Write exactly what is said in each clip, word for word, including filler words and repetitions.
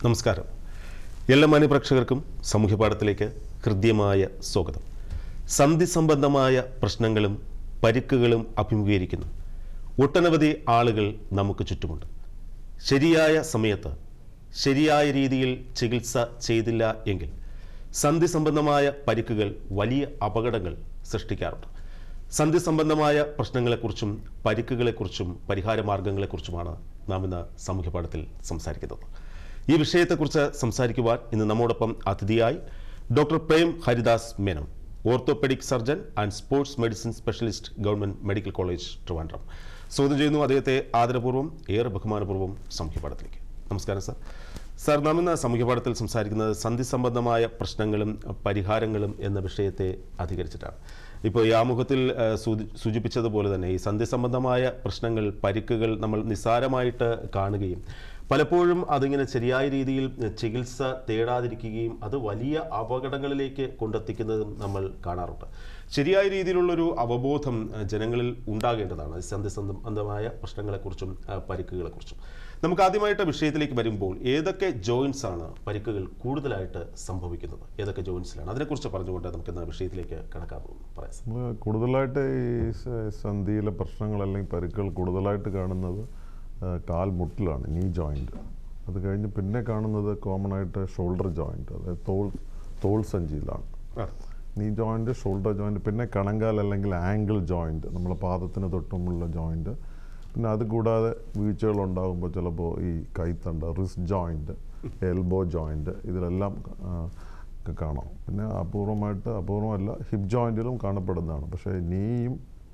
നമസ്കാരം. എല്ലാ മാന്യപ്രേക്ഷകർക്കും സാമൂഹ്യപാഠത്തിലേക്ക് ഹൃദ്യമായ സ്വാഗതം. സന്ധി സംബന്ധമായ പ്രശ്നങ്ങളും പരിക്കുകളും അഭിമുഖീകരിക്കുന്നു ഒട്ടനവധി ആളുകൾ നമുക്ക് ചുറ്റുമുണ്ട്. ശരിയായ സമയത്ത് ശരിയായ രീതിയിൽ ചികിത്സ ചെയ്തില്ല എങ്കിൽ സന്ധി സംബന്ധമായ പരിക്കുകൾ വലിയ അപകടങ്ങൾ സൃഷ്ടിക്കാറുണ്ട്. സന്ധി സംബന്ധമായ പ്രശ്നങ്ങളെക്കുറിച്ചും പരിക്കുകളെക്കുറിച്ചും പരിഹാര മാർഗങ്ങളെക്കുറിച്ചുമാണ് നാം ഇന്ന് സാമൂഹ്യപാഠത്തിൽ സംസാരിക്കുന്നത്. ഈ വിഷയത്തെക്കുറിച്ച് സംസാരിക്കുവാൻ ഇന്ന് നമ്മോടൊപ്പം അതിഥിയായി doctor Prem Haridas Menon, orthopaedic surgeon and sports medicine specialist, government medical college Trivandrum. സ്വാഗതം ചെയ്യുന്നു അദ്ദേഹത്തെ ആദരപൂർവ്വം, ഏറെ ബഹുമാനപൂർവ്വം സാമൂഹ്യപാഠത്തിലേക്ക്. നമസ്കാരം സാർ. സാർ, നാം ഇന്ന് സാമൂഹ്യപാഠത്തിൽ സംസാരിക്കുന്നത് സന്ധി സംബന്ധമായ പ്രശ്നങ്ങളും പരിഹാരങ്ങളും എന്ന വിഷയത്തെ അധികരിച്ചിട്ടാണ്. ഇപ്പോൾ ഈ ആമുഖത്തിൽ സൂചിപ്പിച്ചതുപോലെ തന്നെ ഈ സന്ധി സംബന്ധമായ പ്രശ്നങ്ങൾ, പരിക്കുകൾ നമ്മൾ നിസ്സാരമായിട്ട് കാണുകയും പലപ്പോഴും അതിങ്ങനെ ശരിയായ രീതിയിൽ ചികിത്സ തേടാതിരിക്കുകയും അത് വലിയ അപകടങ്ങളിലേക്ക് കൊണ്ടെത്തിക്കുന്നതും നമ്മൾ കാണാറുണ്ട്. ശരിയായ രീതിയിലുള്ളൊരു അവബോധം ജനങ്ങളിൽ ഉണ്ടാകേണ്ടതാണ് സന്ധി സംബന്ധമായ പ്രശ്നങ്ങളെക്കുറിച്ചും പരിക്കുകളെക്കുറിച്ചും. നമുക്ക് ആദ്യമായിട്ട് വിഷയത്തിലേക്ക് വരുമ്പോൾ ഏതൊക്കെ ജോയിൻസ് ആണ് പരിക്കുകൾ കൂടുതലായിട്ട് സംഭവിക്കുന്നത്, ഏതൊക്കെ ജോയിൻസിലാണ്, അതിനെക്കുറിച്ച് പറഞ്ഞുകൊണ്ട് നമുക്ക് ഇന്ന് വിഷയത്തിലേക്ക് കടക്കാമെന്ന് പറയാം. കൂടുതലായിട്ട് ഈ സന്ധിയിലെ പ്രശ്നങ്ങൾ അല്ലെങ്കിൽ പരിക്കുകൾ കൂടുതലായിട്ട് കാണുന്നത് കാൽമുട്ടിലാണ്, നീ ജോയിൻറ്റ്. അത് കഴിഞ്ഞ് പിന്നെ കാണുന്നത് കോമൺ ആയിട്ട് ഷോൾഡർ ജോയിൻറ്റ്, അതായത് തോൾ തോൾ സഞ്ചിയിലാണ് നീ ജോയിൻറ്റ്, ഷോൾഡർ ജോയിൻറ്റ്. പിന്നെ കണങ്കാൽ അല്ലെങ്കിൽ ആംഗിൾ ജോയിൻറ്റ്, നമ്മളെ പാദത്തിന് തൊട്ടുമുള്ള ജോയിൻറ്റ്. പിന്നെ അത് കൂടാതെ വീഴ്ചകൾ ഉണ്ടാകുമ്പോൾ ചിലപ്പോൾ ഈ കൈത്തണ്ട, റിസ്റ്റ് ജോയിൻറ്റ്, എൽബോ ജോയിൻറ്റ്, ഇതിലെല്ലാം കാണാം. പിന്നെ അപൂർവമായിട്ട്, അപൂർവമല്ല, ഹിപ്പ് ജോയിൻറ്റിലും കാണപ്പെടുന്നതാണ്. പക്ഷേ നീയും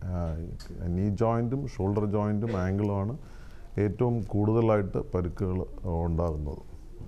നീ ജോയിൻറ്റും ഷോൾഡർ ജോയിൻറ്റും ആംഗിളുമാണ് ഏറ്റവും കൂടുതലായിട്ട് പരിക്കുകൾ ഉണ്ടാകുന്നത്.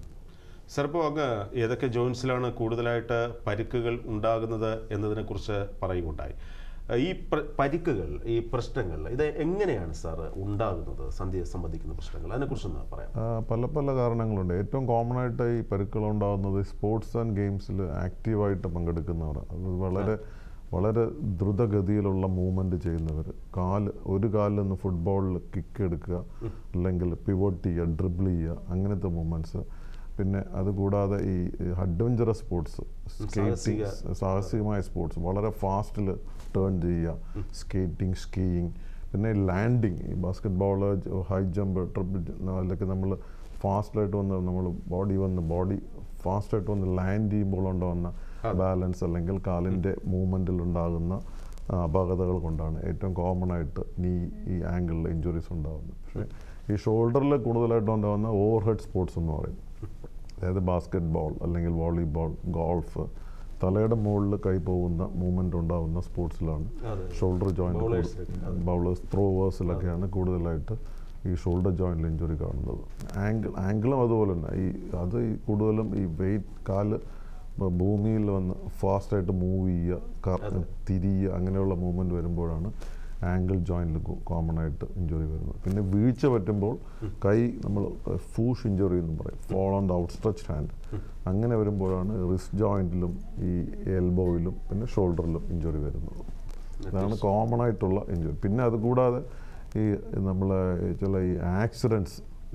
സാർ, ഇപ്പോൾ അങ്ങ് ഏതൊക്കെ ജോയിൻസിലാണ് കൂടുതലായിട്ട് പരിക്കുകൾ ഉണ്ടാകുന്നത് എന്നതിനെക്കുറിച്ച് പറയുകയുണ്ടായി. ഈ പരിക്കുകൾ, ഈ പ്രശ്നങ്ങൾ, ഇത് എങ്ങനെയാണ് സാർ ഉണ്ടാകുന്നത്, സന്ധിയെ സംബന്ധിക്കുന്ന പ്രശ്നങ്ങൾ, അതിനെക്കുറിച്ചൊന്ന് പറയാം. പല പല കാരണങ്ങളുണ്ട്. ഏറ്റവും കോമൺ ആയിട്ട് ഈ പരിക്കുകൾ ഉണ്ടാകുന്നത് സ്പോർട്സ് ആൻഡ് ഗെയിംസിൽ ആക്റ്റീവായിട്ട് പങ്കെടുക്കുന്നവർ, അത് വളരെ വളരെ ദ്രുതഗതിയിലുള്ള മൂവ്മെൻറ്റ് ചെയ്യുന്നവർ, കാല് ഒരു കാലിൽ നിന്ന് ഫുട്ബോളിൽ കിക്ക് എടുക്കുക, അല്ലെങ്കിൽ പിവോട്ട് ചെയ്യുക, ഡ്രിബിൾ ചെയ്യുക, അങ്ങനത്തെ മൂവ്മെൻറ്റ്സ്. പിന്നെ അതുകൂടാതെ ഈ അഡ്വഞ്ചറസ് സ്പോർട്സ്, സ്കേറ്റിംഗ്, സാഹസികമായ സ്പോർട്സ്, വളരെ ഫാസ്റ്റിൽ ടേൺ ചെയ്യുക, സ്കേറ്റിംഗ്, സ്കീയിങ്. പിന്നെ ലാൻഡിങ്, ഈ basketball, high jump, triple, അതിലൊക്കെ നമ്മൾ ഫാസ്റ്റായിട്ട് വന്ന് നമ്മൾ ബോഡി വന്ന് ബോഡി ഫാസ്റ്റായിട്ട് വന്ന് ലാൻഡ് ചെയ്യുമ്പോൾ ഉണ്ടാകുന്ന ബാലൻസ് അല്ലെങ്കിൽ കാലിൻ്റെ മൂവ്മെൻറ്റിൽ ഉണ്ടാകുന്ന അപകടങ്ങൾ കൊണ്ടാണ് ഏറ്റവും കോമൺ ആയിട്ട് നീ ഈ ആംഗിളിൽ ഇഞ്ചുറീസ് ഉണ്ടാകുന്നത്. പക്ഷേ ഈ ഷോൾഡറിൽ കൂടുതലായിട്ട് ഉണ്ടാകുന്ന ഓവർ ഹെഡ് സ്പോർട്സ് എന്ന് പറയും. അതായത് ബാസ്കറ്റ് ബോൾ അല്ലെങ്കിൽ വോളിബോൾ, ഗോൾഫ്, തലയുടെ മുകളിൽ കൈ പോകുന്ന മൂവ്മെൻ്റ് ഉണ്ടാകുന്ന സ്പോർട്സിലാണ് ഷോൾഡർ ജോയിൻറ്റ്, ബൗളേഴ്സ്, ത്രോവേഴ്സിലൊക്കെയാണ് കൂടുതലായിട്ട് ഈ ഷോൾഡർ ജോയിൻറ്റിൽ ഇഞ്ചുറി കാണുന്നത്. ആംഗിൾ ആംഗിളും അതുപോലെ തന്നെ ഈ അത് ഈ കൂടുതലും ഈ വെയിറ്റ്, കാല് ഭൂമിയിൽ വന്ന് ഫാസ്റ്റായിട്ട് മൂവ് ചെയ്യുക, തിരിയുക, അങ്ങനെയുള്ള മൂവ്മെൻറ്റ് വരുമ്പോഴാണ് ആംഗിൾ ജോയിൻറ്റിൽ കോമൺ ആയിട്ട് ഇഞ്ചുറി വരുന്നത്. പിന്നെ വീഴ്ച പറ്റുമ്പോൾ കൈ നമ്മൾ ഫൂഷ് ഇഞ്ചുറി എന്ന് പറയും, fall on the outstretched hand, അങ്ങനെ വരുമ്പോഴാണ് റിസ്റ്റ് ജോയിൻറ്റിലും ഈ എൽബോയിലും പിന്നെ ഷോൾഡറിലും ഇഞ്ചുറി വരുന്നത്. ഇതാണ് കോമൺ ആയിട്ടുള്ള ഇഞ്ചുറി. പിന്നെ അതുകൂടാതെ ഈ നമ്മളെ ചില ഈ ആക്സിഡൻറ്റ്സ്,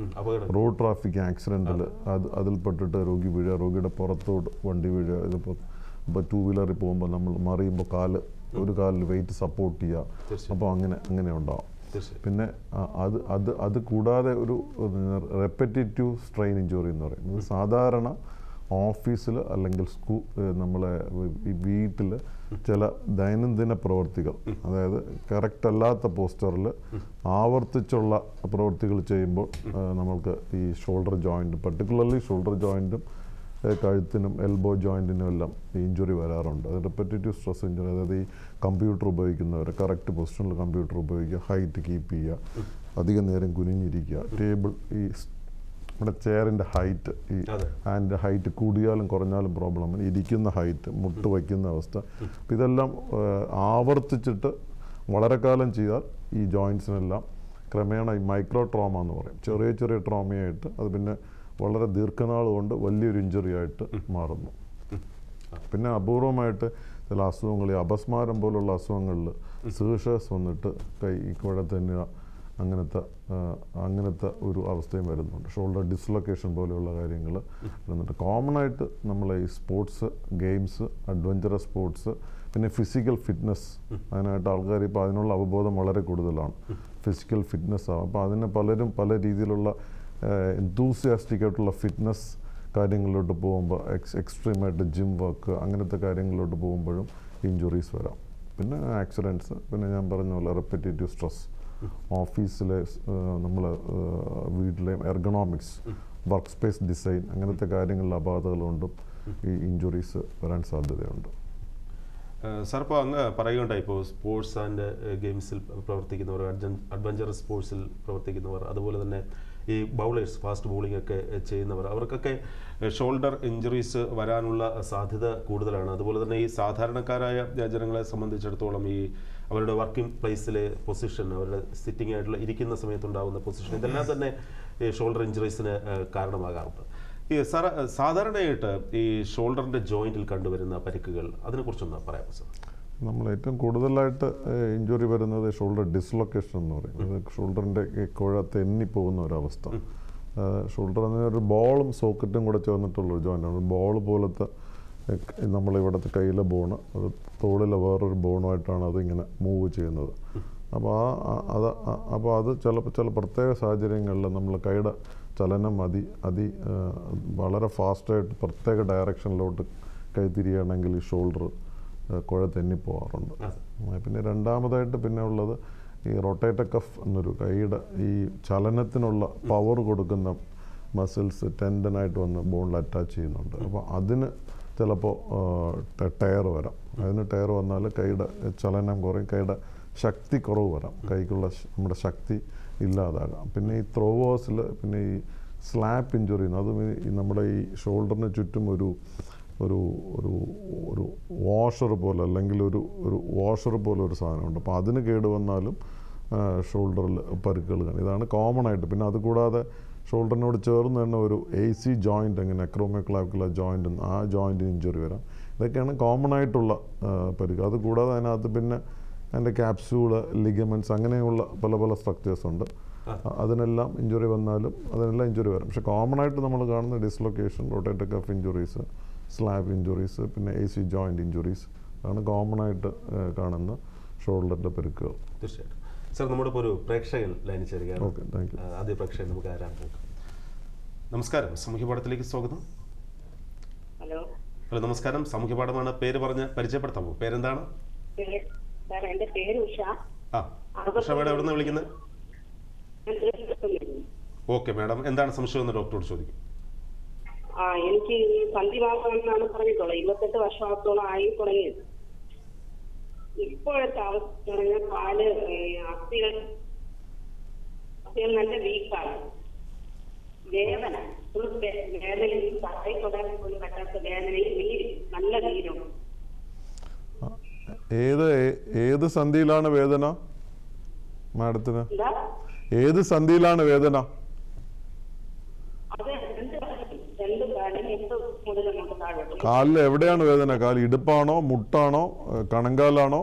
റോഡ് ട്രാഫിക് ആക്സിഡൻറ്റിൽ അത് അതിൽപ്പെട്ടിട്ട് രോഗി വീഴുക, രോഗിയുടെ പുറത്തോട്ട് വണ്ടി വീഴുക. ഇതിപ്പോൾ ഇപ്പോൾ ടൂ വീലറിൽ പോകുമ്പോൾ നമ്മൾ മറിയുമ്പോൾ കാല് ഒരു കാലിൽ വെയിറ്റ് സപ്പോർട്ട് ചെയ്യുക, അപ്പോൾ അങ്ങനെ അങ്ങനെ ഉണ്ടാവും. പിന്നെ അത് അത് അത് കൂടാതെ ഒരു റെപ്പറ്റേറ്റീവ് സ്ട്രെയിൻ ഇഞ്ചുറി എന്ന് പറയുന്നത് സാധാരണ ഓഫീസിൽ അല്ലെങ്കിൽ സ്കൂ നമ്മളെ വീട്ടിൽ ചില ദൈനംദിന പ്രവൃത്തികൾ, അതായത് കറക്റ്റ് അല്ലാത്ത പോസ്റ്ററിൽ ആവർത്തിച്ചുള്ള പ്രവൃത്തികൾ ചെയ്യുമ്പോൾ നമ്മൾക്ക് ഈ ഷോൾഡർ ജോയിൻറ്റ്, പർട്ടിക്കുലർലി ഷോൾഡർ ജോയിൻറ്റും കഴുത്തിനും എൽബോ ജോയിൻറ്റിനും എല്ലാം ഇഞ്ചുറി വരാറുണ്ട്. അത് റെപ്പറ്റേറ്റീവ് സ്ട്രെസ് ഇഞ്ചുറി. അതായത് ഈ കമ്പ്യൂട്ടർ ഉപയോഗിക്കുന്നവർ കറക്റ്റ് പൊസിഷനിൽ കമ്പ്യൂട്ടർ ഉപയോഗിക്കുക, ഹൈറ്റ് കീപ്പ് ചെയ്യുക, അധികം നേരം കുനിഞ്ഞിരിക്കുക, ടേബിൾ, ഈ നമ്മുടെ ചെയറിൻ്റെ ഹൈറ്റ്, ഈ ഹാൻഡിൻ്റെ ഹൈറ്റ് കൂടിയാലും കുറഞ്ഞാലും പ്രോബ്ലം, ഇരിക്കുന്ന ഹൈറ്റ്, മുട്ട് വയ്ക്കുന്ന അവസ്ഥ, അപ്പം ഇതെല്ലാം ആവർത്തിച്ചിട്ട് വളരെ കാലം ചെയ്താൽ ഈ ജോയിൻസിനെല്ലാം ക്രമേണ ഈ മൈക്രോ ട്രോമ എന്ന് പറയും, ചെറിയ ചെറിയ ട്രോമയായിട്ട് അത് പിന്നെ വളരെ ദീർഘനാൾ കൊണ്ട് വലിയൊരു ഇഞ്ചുറി ആയിട്ട് മാറുന്നു. പിന്നെ അപൂർവമായിട്ട് ചില അസുഖങ്ങൾ, ഈ അപസ്മാരം പോലുള്ള അസുഖങ്ങളിൽ സീഷേഴ്സ് വന്നിട്ട് കൈ കുഴ തന്നുക, അങ്ങനത്തെ അങ്ങനത്തെ ഒരു അവസ്ഥയും വരുന്നുണ്ട്. ഷോൾഡർ ഡിസ്ലൊക്കേഷൻ പോലെയുള്ള കാര്യങ്ങൾ വരുന്നുണ്ട്. കോമൺ ആയിട്ട് നമ്മൾ ഈ സ്പോർട്സ്, ഗെയിംസ്, അഡ്വഞ്ചറസ് സ്പോർട്സ്, പിന്നെ ഫിസിക്കൽ ഫിറ്റ്നസ്, അതിനായിട്ട് ആൾക്കാർ ഇപ്പോൾ അതിനുള്ള അവബോധം വളരെ കൂടുതലാണ്. ഫിസിക്കൽ ഫിറ്റ്നസ് ആവും. അപ്പോൾ അതിന് പലരും പല രീതിയിലുള്ള എന്തൂസിയാസ്റ്റിക് ആയിട്ടുള്ള ഫിറ്റ്നസ് കാര്യങ്ങളിലോട്ട് പോകുമ്പോൾ എക്സ് എക്സ്ട്രീമായിട്ട് ജിം വർക്ക് അങ്ങനത്തെ കാര്യങ്ങളിലോട്ട് പോകുമ്പോഴും ഇഞ്ചുറീസ് വരാം. പിന്നെ ആക്സിഡൻറ്റ്സ്, പിന്നെ ഞാൻ പറഞ്ഞ പോലെ റെപ്പിറ്റേറ്റീവ് സ്ട്രെസ്, ഓഫീസിലെ നമ്മൾ വീട്ടിലെ എർഗണോമിക്സ്, വർക്ക് സ്പേസ് ഡിസൈൻ അങ്ങനത്തെ കാര്യങ്ങളിലെ അപാകതകൾ കൊണ്ടും ഈ ഇഞ്ചുറീസ് വരാൻ സാധ്യതയുണ്ട്. സാർ, ഇപ്പോൾ അങ്ങ് പറയുകയുണ്ടായി, ഇപ്പോൾ സ്പോർട്സ് ആൻഡ് ഗെയിംസിൽ പ്രവർത്തിക്കുന്നവർ, അഡ്വഞ്ചറസ് സ്പോർട്സിൽ പ്രവർത്തിക്കുന്നവർ, അതുപോലെ തന്നെ ഈ ബൗളേഴ്സ്, ഫാസ്റ്റ് ബോളിംഗ് ഒക്കെ ചെയ്യുന്നവർ, അവർക്കൊക്കെ ഷോൾഡർ ഇഞ്ചുറീസ് വരാനുള്ള സാധ്യത കൂടുതലാണ്. അതുപോലെ തന്നെ ഈ സാധാരണക്കാരായ ജനങ്ങളെ സംബന്ധിച്ചിടത്തോളം ഈ അവരുടെ വർക്കിംഗ് പ്ലേസിലെ പൊസിഷൻ, അവരുടെ സിറ്റിംഗ് ആയിട്ടുള്ള ഇരിക്കുന്ന സമയത്തുണ്ടാകുന്ന പൊസിഷൻ, ഇതെല്ലാം തന്നെ ഈ ഷോൾഡർ ഇഞ്ചുറീസിന് കാരണമാകാറുണ്ട്. ഈ സാർ, സാധാരണയായിട്ട് ഈ ഷോൾഡറിൻ്റെ ജോയിൻറ്റിൽ കണ്ടുവരുന്ന പരിക്കുകൾ, അതിനെക്കുറിച്ചൊന്ന് പറയാമോ സാർ? നമ്മൾ ഏറ്റവും കൂടുതലായിട്ട് ഇഞ്ചുറി വരുന്നത് ഷോൾഡർ ഡിസ്ലൊക്കേഷൻ എന്ന് പറയും. അത് ഷോൾഡറിൻ്റെ കുഴ തെന്നിപ്പോകുന്ന ഒരവസ്ഥ. ഷോൾഡർ എന്ന ഒരു ബോളും സോക്കറ്റും കൂടെ ചേർന്നിട്ടുള്ളൊരു ജോയിൻ്റാണ്. ബോൾ പോലത്തെ നമ്മളിവിടുത്തെ കയ്യിലെ ബോണ് അത് തോളിലെ വേറൊരു ബോണുമായിട്ടാണ് അതിങ്ങനെ മൂവ് ചെയ്യുന്നത്. അപ്പോൾ ആ അത് അപ്പോൾ അത് ചിലപ്പോൾ ചില പ്രത്യേക സാഹചര്യങ്ങളിൽ നമ്മൾ കൈയുടെ ചലനം അതി അതി വളരെ ഫാസ്റ്റായിട്ട് പ്രത്യേക ഡയറക്ഷനിലോട്ട് കൈ തിരിയുകയാണെങ്കിൽ ഈ ഷോൾഡർ കുഴ തെന്നിപ്പോകാറുണ്ട്. പിന്നെ രണ്ടാമതായിട്ട് പിന്നെ ഉള്ളത് ഈ റൊട്ടേറ്റർ കഫ് എന്നൊരു കൈയുടെ ഈ ചലനത്തിനുള്ള പവർ കൊടുക്കുന്ന മസിൽസ് ടെൻഡനായിട്ട് വന്ന് ബോണിൽ അറ്റാച്ച് ചെയ്യുന്നുണ്ട്. അപ്പോൾ അതിന് ചിലപ്പോൾ ടയർ വരാം. അതിന് ടയർ വന്നാൽ കൈയുടെ ചലനം കുറയും, കൈയുടെ ശക്തി കുറവ് വരാം, കൈക്കുള്ള നമ്മുടെ ശക്തി ഇല്ലാതാകാം. പിന്നെ ഈ ത്രോവേഴ്സിൽ പിന്നെ ഈ സ്ലാപ്പ് ഇഞ്ചുറി, അതും ഈ നമ്മുടെ ഈ ഷോൾഡറിന് ചുറ്റും ഒരു ഒരു ഒരു ഒരു വാഷർ പോലെ അല്ലെങ്കിൽ ഒരു ഒരു വാഷർ പോലെ ഒരു സാധനമുണ്ട്. അപ്പോൾ അതിന് കേട് വന്നാലും ഷോൾഡറിൽ പരുക്കുകൾ കാണും. ഇതാണ് കോമൺ ആയിട്ട്. പിന്നെ അതുകൂടാതെ ഷോൾഡറിനോട് ചേർന്ന് തന്നെ ഒരു എ സി ജോയിൻ്റ്, അങ്ങനെ അക്രോമിയോക്ലാവിക്കുലർ ജോയിൻ്റ്, ആ ജോയിൻറ്റിന് ഇഞ്ചുറി വരാം. ഇതൊക്കെയാണ് കോമൺ ആയിട്ടുള്ള പരുക്ക്. അതുകൂടാതെ അതിനകത്ത് പിന്നെ അതിൻ്റെ ക്യാപ്സ്യൂള്, ലിഗമെൻറ്റ്സ്, അങ്ങനെയുള്ള പല പല സ്ട്രക്ചേഴ്സ് ഉണ്ട്. അതിനെല്ലാം ഇഞ്ചുറി വന്നാലും അതിനെല്ലാം ഇഞ്ചുറി വരും. പക്ഷേ കോമൺ ആയിട്ട് നമ്മൾ കാണുന്ന dislocation, rotator cuff injuries, SLAP injuries, പിന്നെ എ സി ജോയിൻ്റ് ഇഞ്ചുറീസ് ആണ് കോമൺ ആയിട്ട് കാണുന്ന ഷോൾഡറിൻ്റെ പരുക്കുകൾ. തീർച്ചയായിട്ടും സാർ, നമ്മുടെ ഇപ്പോൾ ഒരു പ്രേക്ഷകൻ ലൈനിൽ ചേരുകയാണ്. Okay, thank you. ആദ്യ പ്രേക്ഷകൻ നമുക്ക് ആരാണ് നോക്കാം. നമസ്കാരം, സാമൂഹ്യ പാഠത്തിലേക്ക് സ്വാഗതം. ഹലോ. ഹലോ, നമസ്കാരം. സാമൂഹ്യ പാഠമാണ്. പേര് പറഞ്ഞ് പരിചയപ്പെടുത്താമോ? പേരെന്താണ്? എന്റെ പേര് ഉഷ. ആ, ഉഷ മേഡം എവിടെ നിന്ന് വിളിക്കുന്നത്? ഓക്കെ മാഡം, എന്താണ് സംശയം എന്ന് ഡോക്ടറോട് ചോദിക്കും. ആ എനിക്ക് സന്ധിവാതം എന്നാണ് പറഞ്ഞിട്ടുള്ളത്. ഇരുപത്തെട്ട് വർഷത്തോളം ആയി തുടങ്ങിയത്. ഇപ്പോഴത്തെ അവസ്ഥ കാല് അസ്ഥികൾ അസ്ഥികൾ നല്ല വീക്കാണ്. വേദന വേദനയും തറയിൽ തൊടാൻ പോലും പറ്റാത്ത വേദനയും നീര്, നല്ല നീരും. ഏത് ഏത് സന്ധിയിലാണ് വേദന മാഡത്തിന്? ഏത് സന്ധിയിലാണ് വേദന? കാലിൽ എവിടെയാണ് വേദന? കാല് ഇടുപ്പാണോ, മുട്ടാണോ, കണങ്കാലാണോ?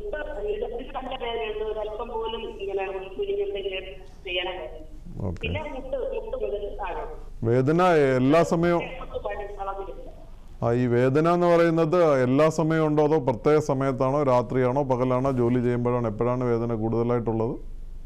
വേദന എല്ലാ സമയവും ആ ഈ വേദന എന്ന് പറയുന്നത് എല്ലാ സമയവും ഉണ്ടോ, അതോ പ്രത്യേക സമയത്താണോ, രാത്രിയാണോ, പകലാണോ, ജോലി ചെയ്യുമ്പോഴാണോ, എപ്പോഴാണ് വേദന കൂടുതലായിട്ടുള്ളത്?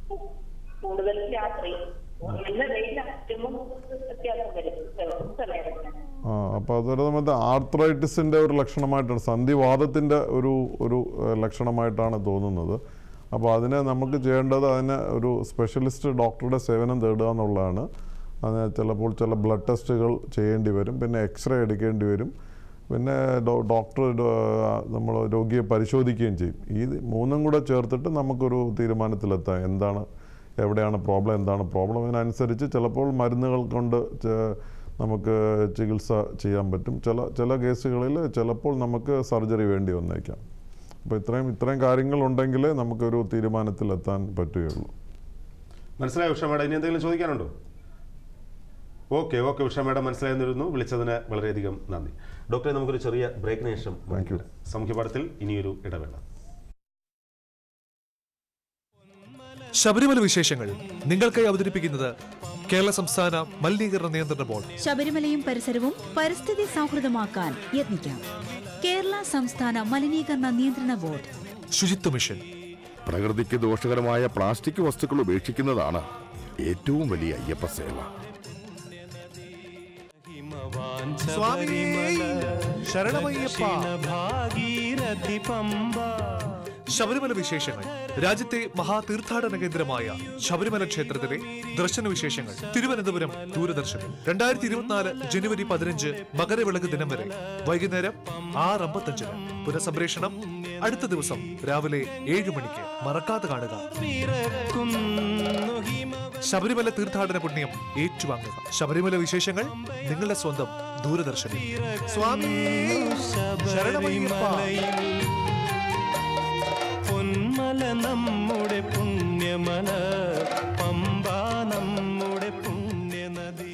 ആ അപ്പോൾ അതൊരു നമ്മുടെ ആർത്രൈറ്റിസിൻ്റെ ഒരു ലക്ഷണമായിട്ടാണ്, സന്ധിവാതത്തിൻ്റെ ഒരു ഒരു ലക്ഷണമായിട്ടാണ് തോന്നുന്നത്. അപ്പോൾ അതിനെ നമുക്ക് ചെയ്യേണ്ടത് അതിന് ഒരു സ്പെഷ്യലിസ്റ്റ് ഡോക്ടറുടെ സേവനം തേടുക എന്നുള്ളതാണ്. അതിന് ചിലപ്പോൾ ചില ബ്ലഡ് ടെസ്റ്റുകൾ ചെയ്യേണ്ടി വരും, പിന്നെ എക്സ്റേ എടുക്കേണ്ടി വരും, പിന്നെ ഡോക്ടർ നമ്മൾ രോഗിയെ പരിശോധിക്കുകയും ചെയ്യും. ഈ മൂന്നും കൂടെ ചേർത്തിട്ട് നമുക്കൊരു തീരുമാനത്തിലെത്താം എന്താണ്, എവിടെയാണ് പ്രോബ്ലം, എന്താണ് പ്രോബ്ലം. അതിനനുസരിച്ച് ചിലപ്പോൾ മരുന്നുകൾ കൊണ്ട് നമുക്ക് ചികിത്സ ചെയ്യാൻ പറ്റും. ചില ചില കേസുകളിൽ ചിലപ്പോൾ നമുക്ക് സർജറി വേണ്ടി വന്നേക്കാം. അപ്പോൾ ഇത്രയും ഇത്രയും കാര്യങ്ങളുണ്ടെങ്കിൽ നമുക്കൊരു തീരുമാനത്തിലെത്താൻ പറ്റുകയുള്ളൂ. മനസ്സിലായോ ഉഷ മേഡം? ഇനി എന്തെങ്കിലും ചോദിക്കാനുണ്ടോ? ഓക്കെ ഓക്കെ ഉഷ മേഡം, മനസ്സിലായിരുന്നു. വിളിച്ചതിന് വളരെയധികം നന്ദി. ഡോക്ടറെ, നമുക്കൊരു ചെറിയ ബ്രേക്കിന് ശേഷം സാമൂഹ്യ പാഠത്തിൽ ഇനിയൊരു ഇടവേള. ശബരിമല വിശേഷങ്ങൾ നിങ്ങൾക്കായി അവതരിപ്പിക്കുന്നത് കേരള സംസ്ഥാന മലിനീകരണ നിയന്ത്രണ ബോർഡ്. ശബരിമലയും പരിസരവും പരിസ്ഥിതി സൗഹൃദമാക്കാൻ യത്നിക്കാം. കേരള സംസ്ഥാന മലിനീകരണ നിയന്ത്രണ ബോർഡ്. ശുചിത്വ മിഷൻ. പ്രകൃതിക്ക് ദോഷകരമായ പ്ലാസ്റ്റിക് വസ്തുക്കൾ ഉപേക്ഷിക്കുന്നതാണ് ഏറ്റവും വലിയ അയ്യപ്പ സേവ. ശബരിമല വിശേഷങ്ങൾ. രാജ്യത്തെ മഹാതീർത്ഥാടന കേന്ദ്രമായ ശബരിമല ക്ഷേത്രത്തിലെ ദർശന വിശേഷങ്ങൾ തിരുവനന്തപുരം ദൂരദർശനം. രണ്ടായിരത്തി ഇരുപത്തിനാല് ജനുവരി പതിനഞ്ച് മകരവിളക്ക് ദിനം വരെ വൈകുന്നേരം ആറ് അമ്പത്തഞ്ചിന്. പുനഃസംപ്രേഷണം അടുത്ത ദിവസം രാവിലെ ഏഴു മണിക്ക്. മറക്കാതെ കാണുക. ശബരിമല തീർത്ഥാടന പുണ്യം ഏറ്റുവാങ്ങുക. ശബരിമല വിശേഷങ്ങൾ നിങ്ങളുടെ സ്വന്തം ദൂരദർശനം. സ്വാമി ശരണമയ്യപ്പ. പൊന്മല നമ്മുടെ പുണ്യമല, പമ്പ നമ്മുടെ പുണ്യനദി.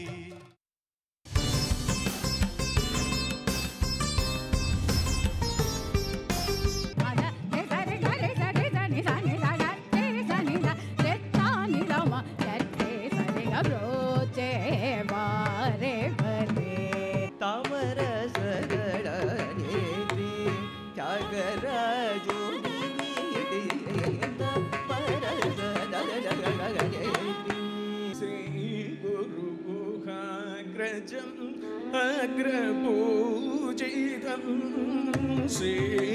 അഗ്രപൂജിതം ശ്രീ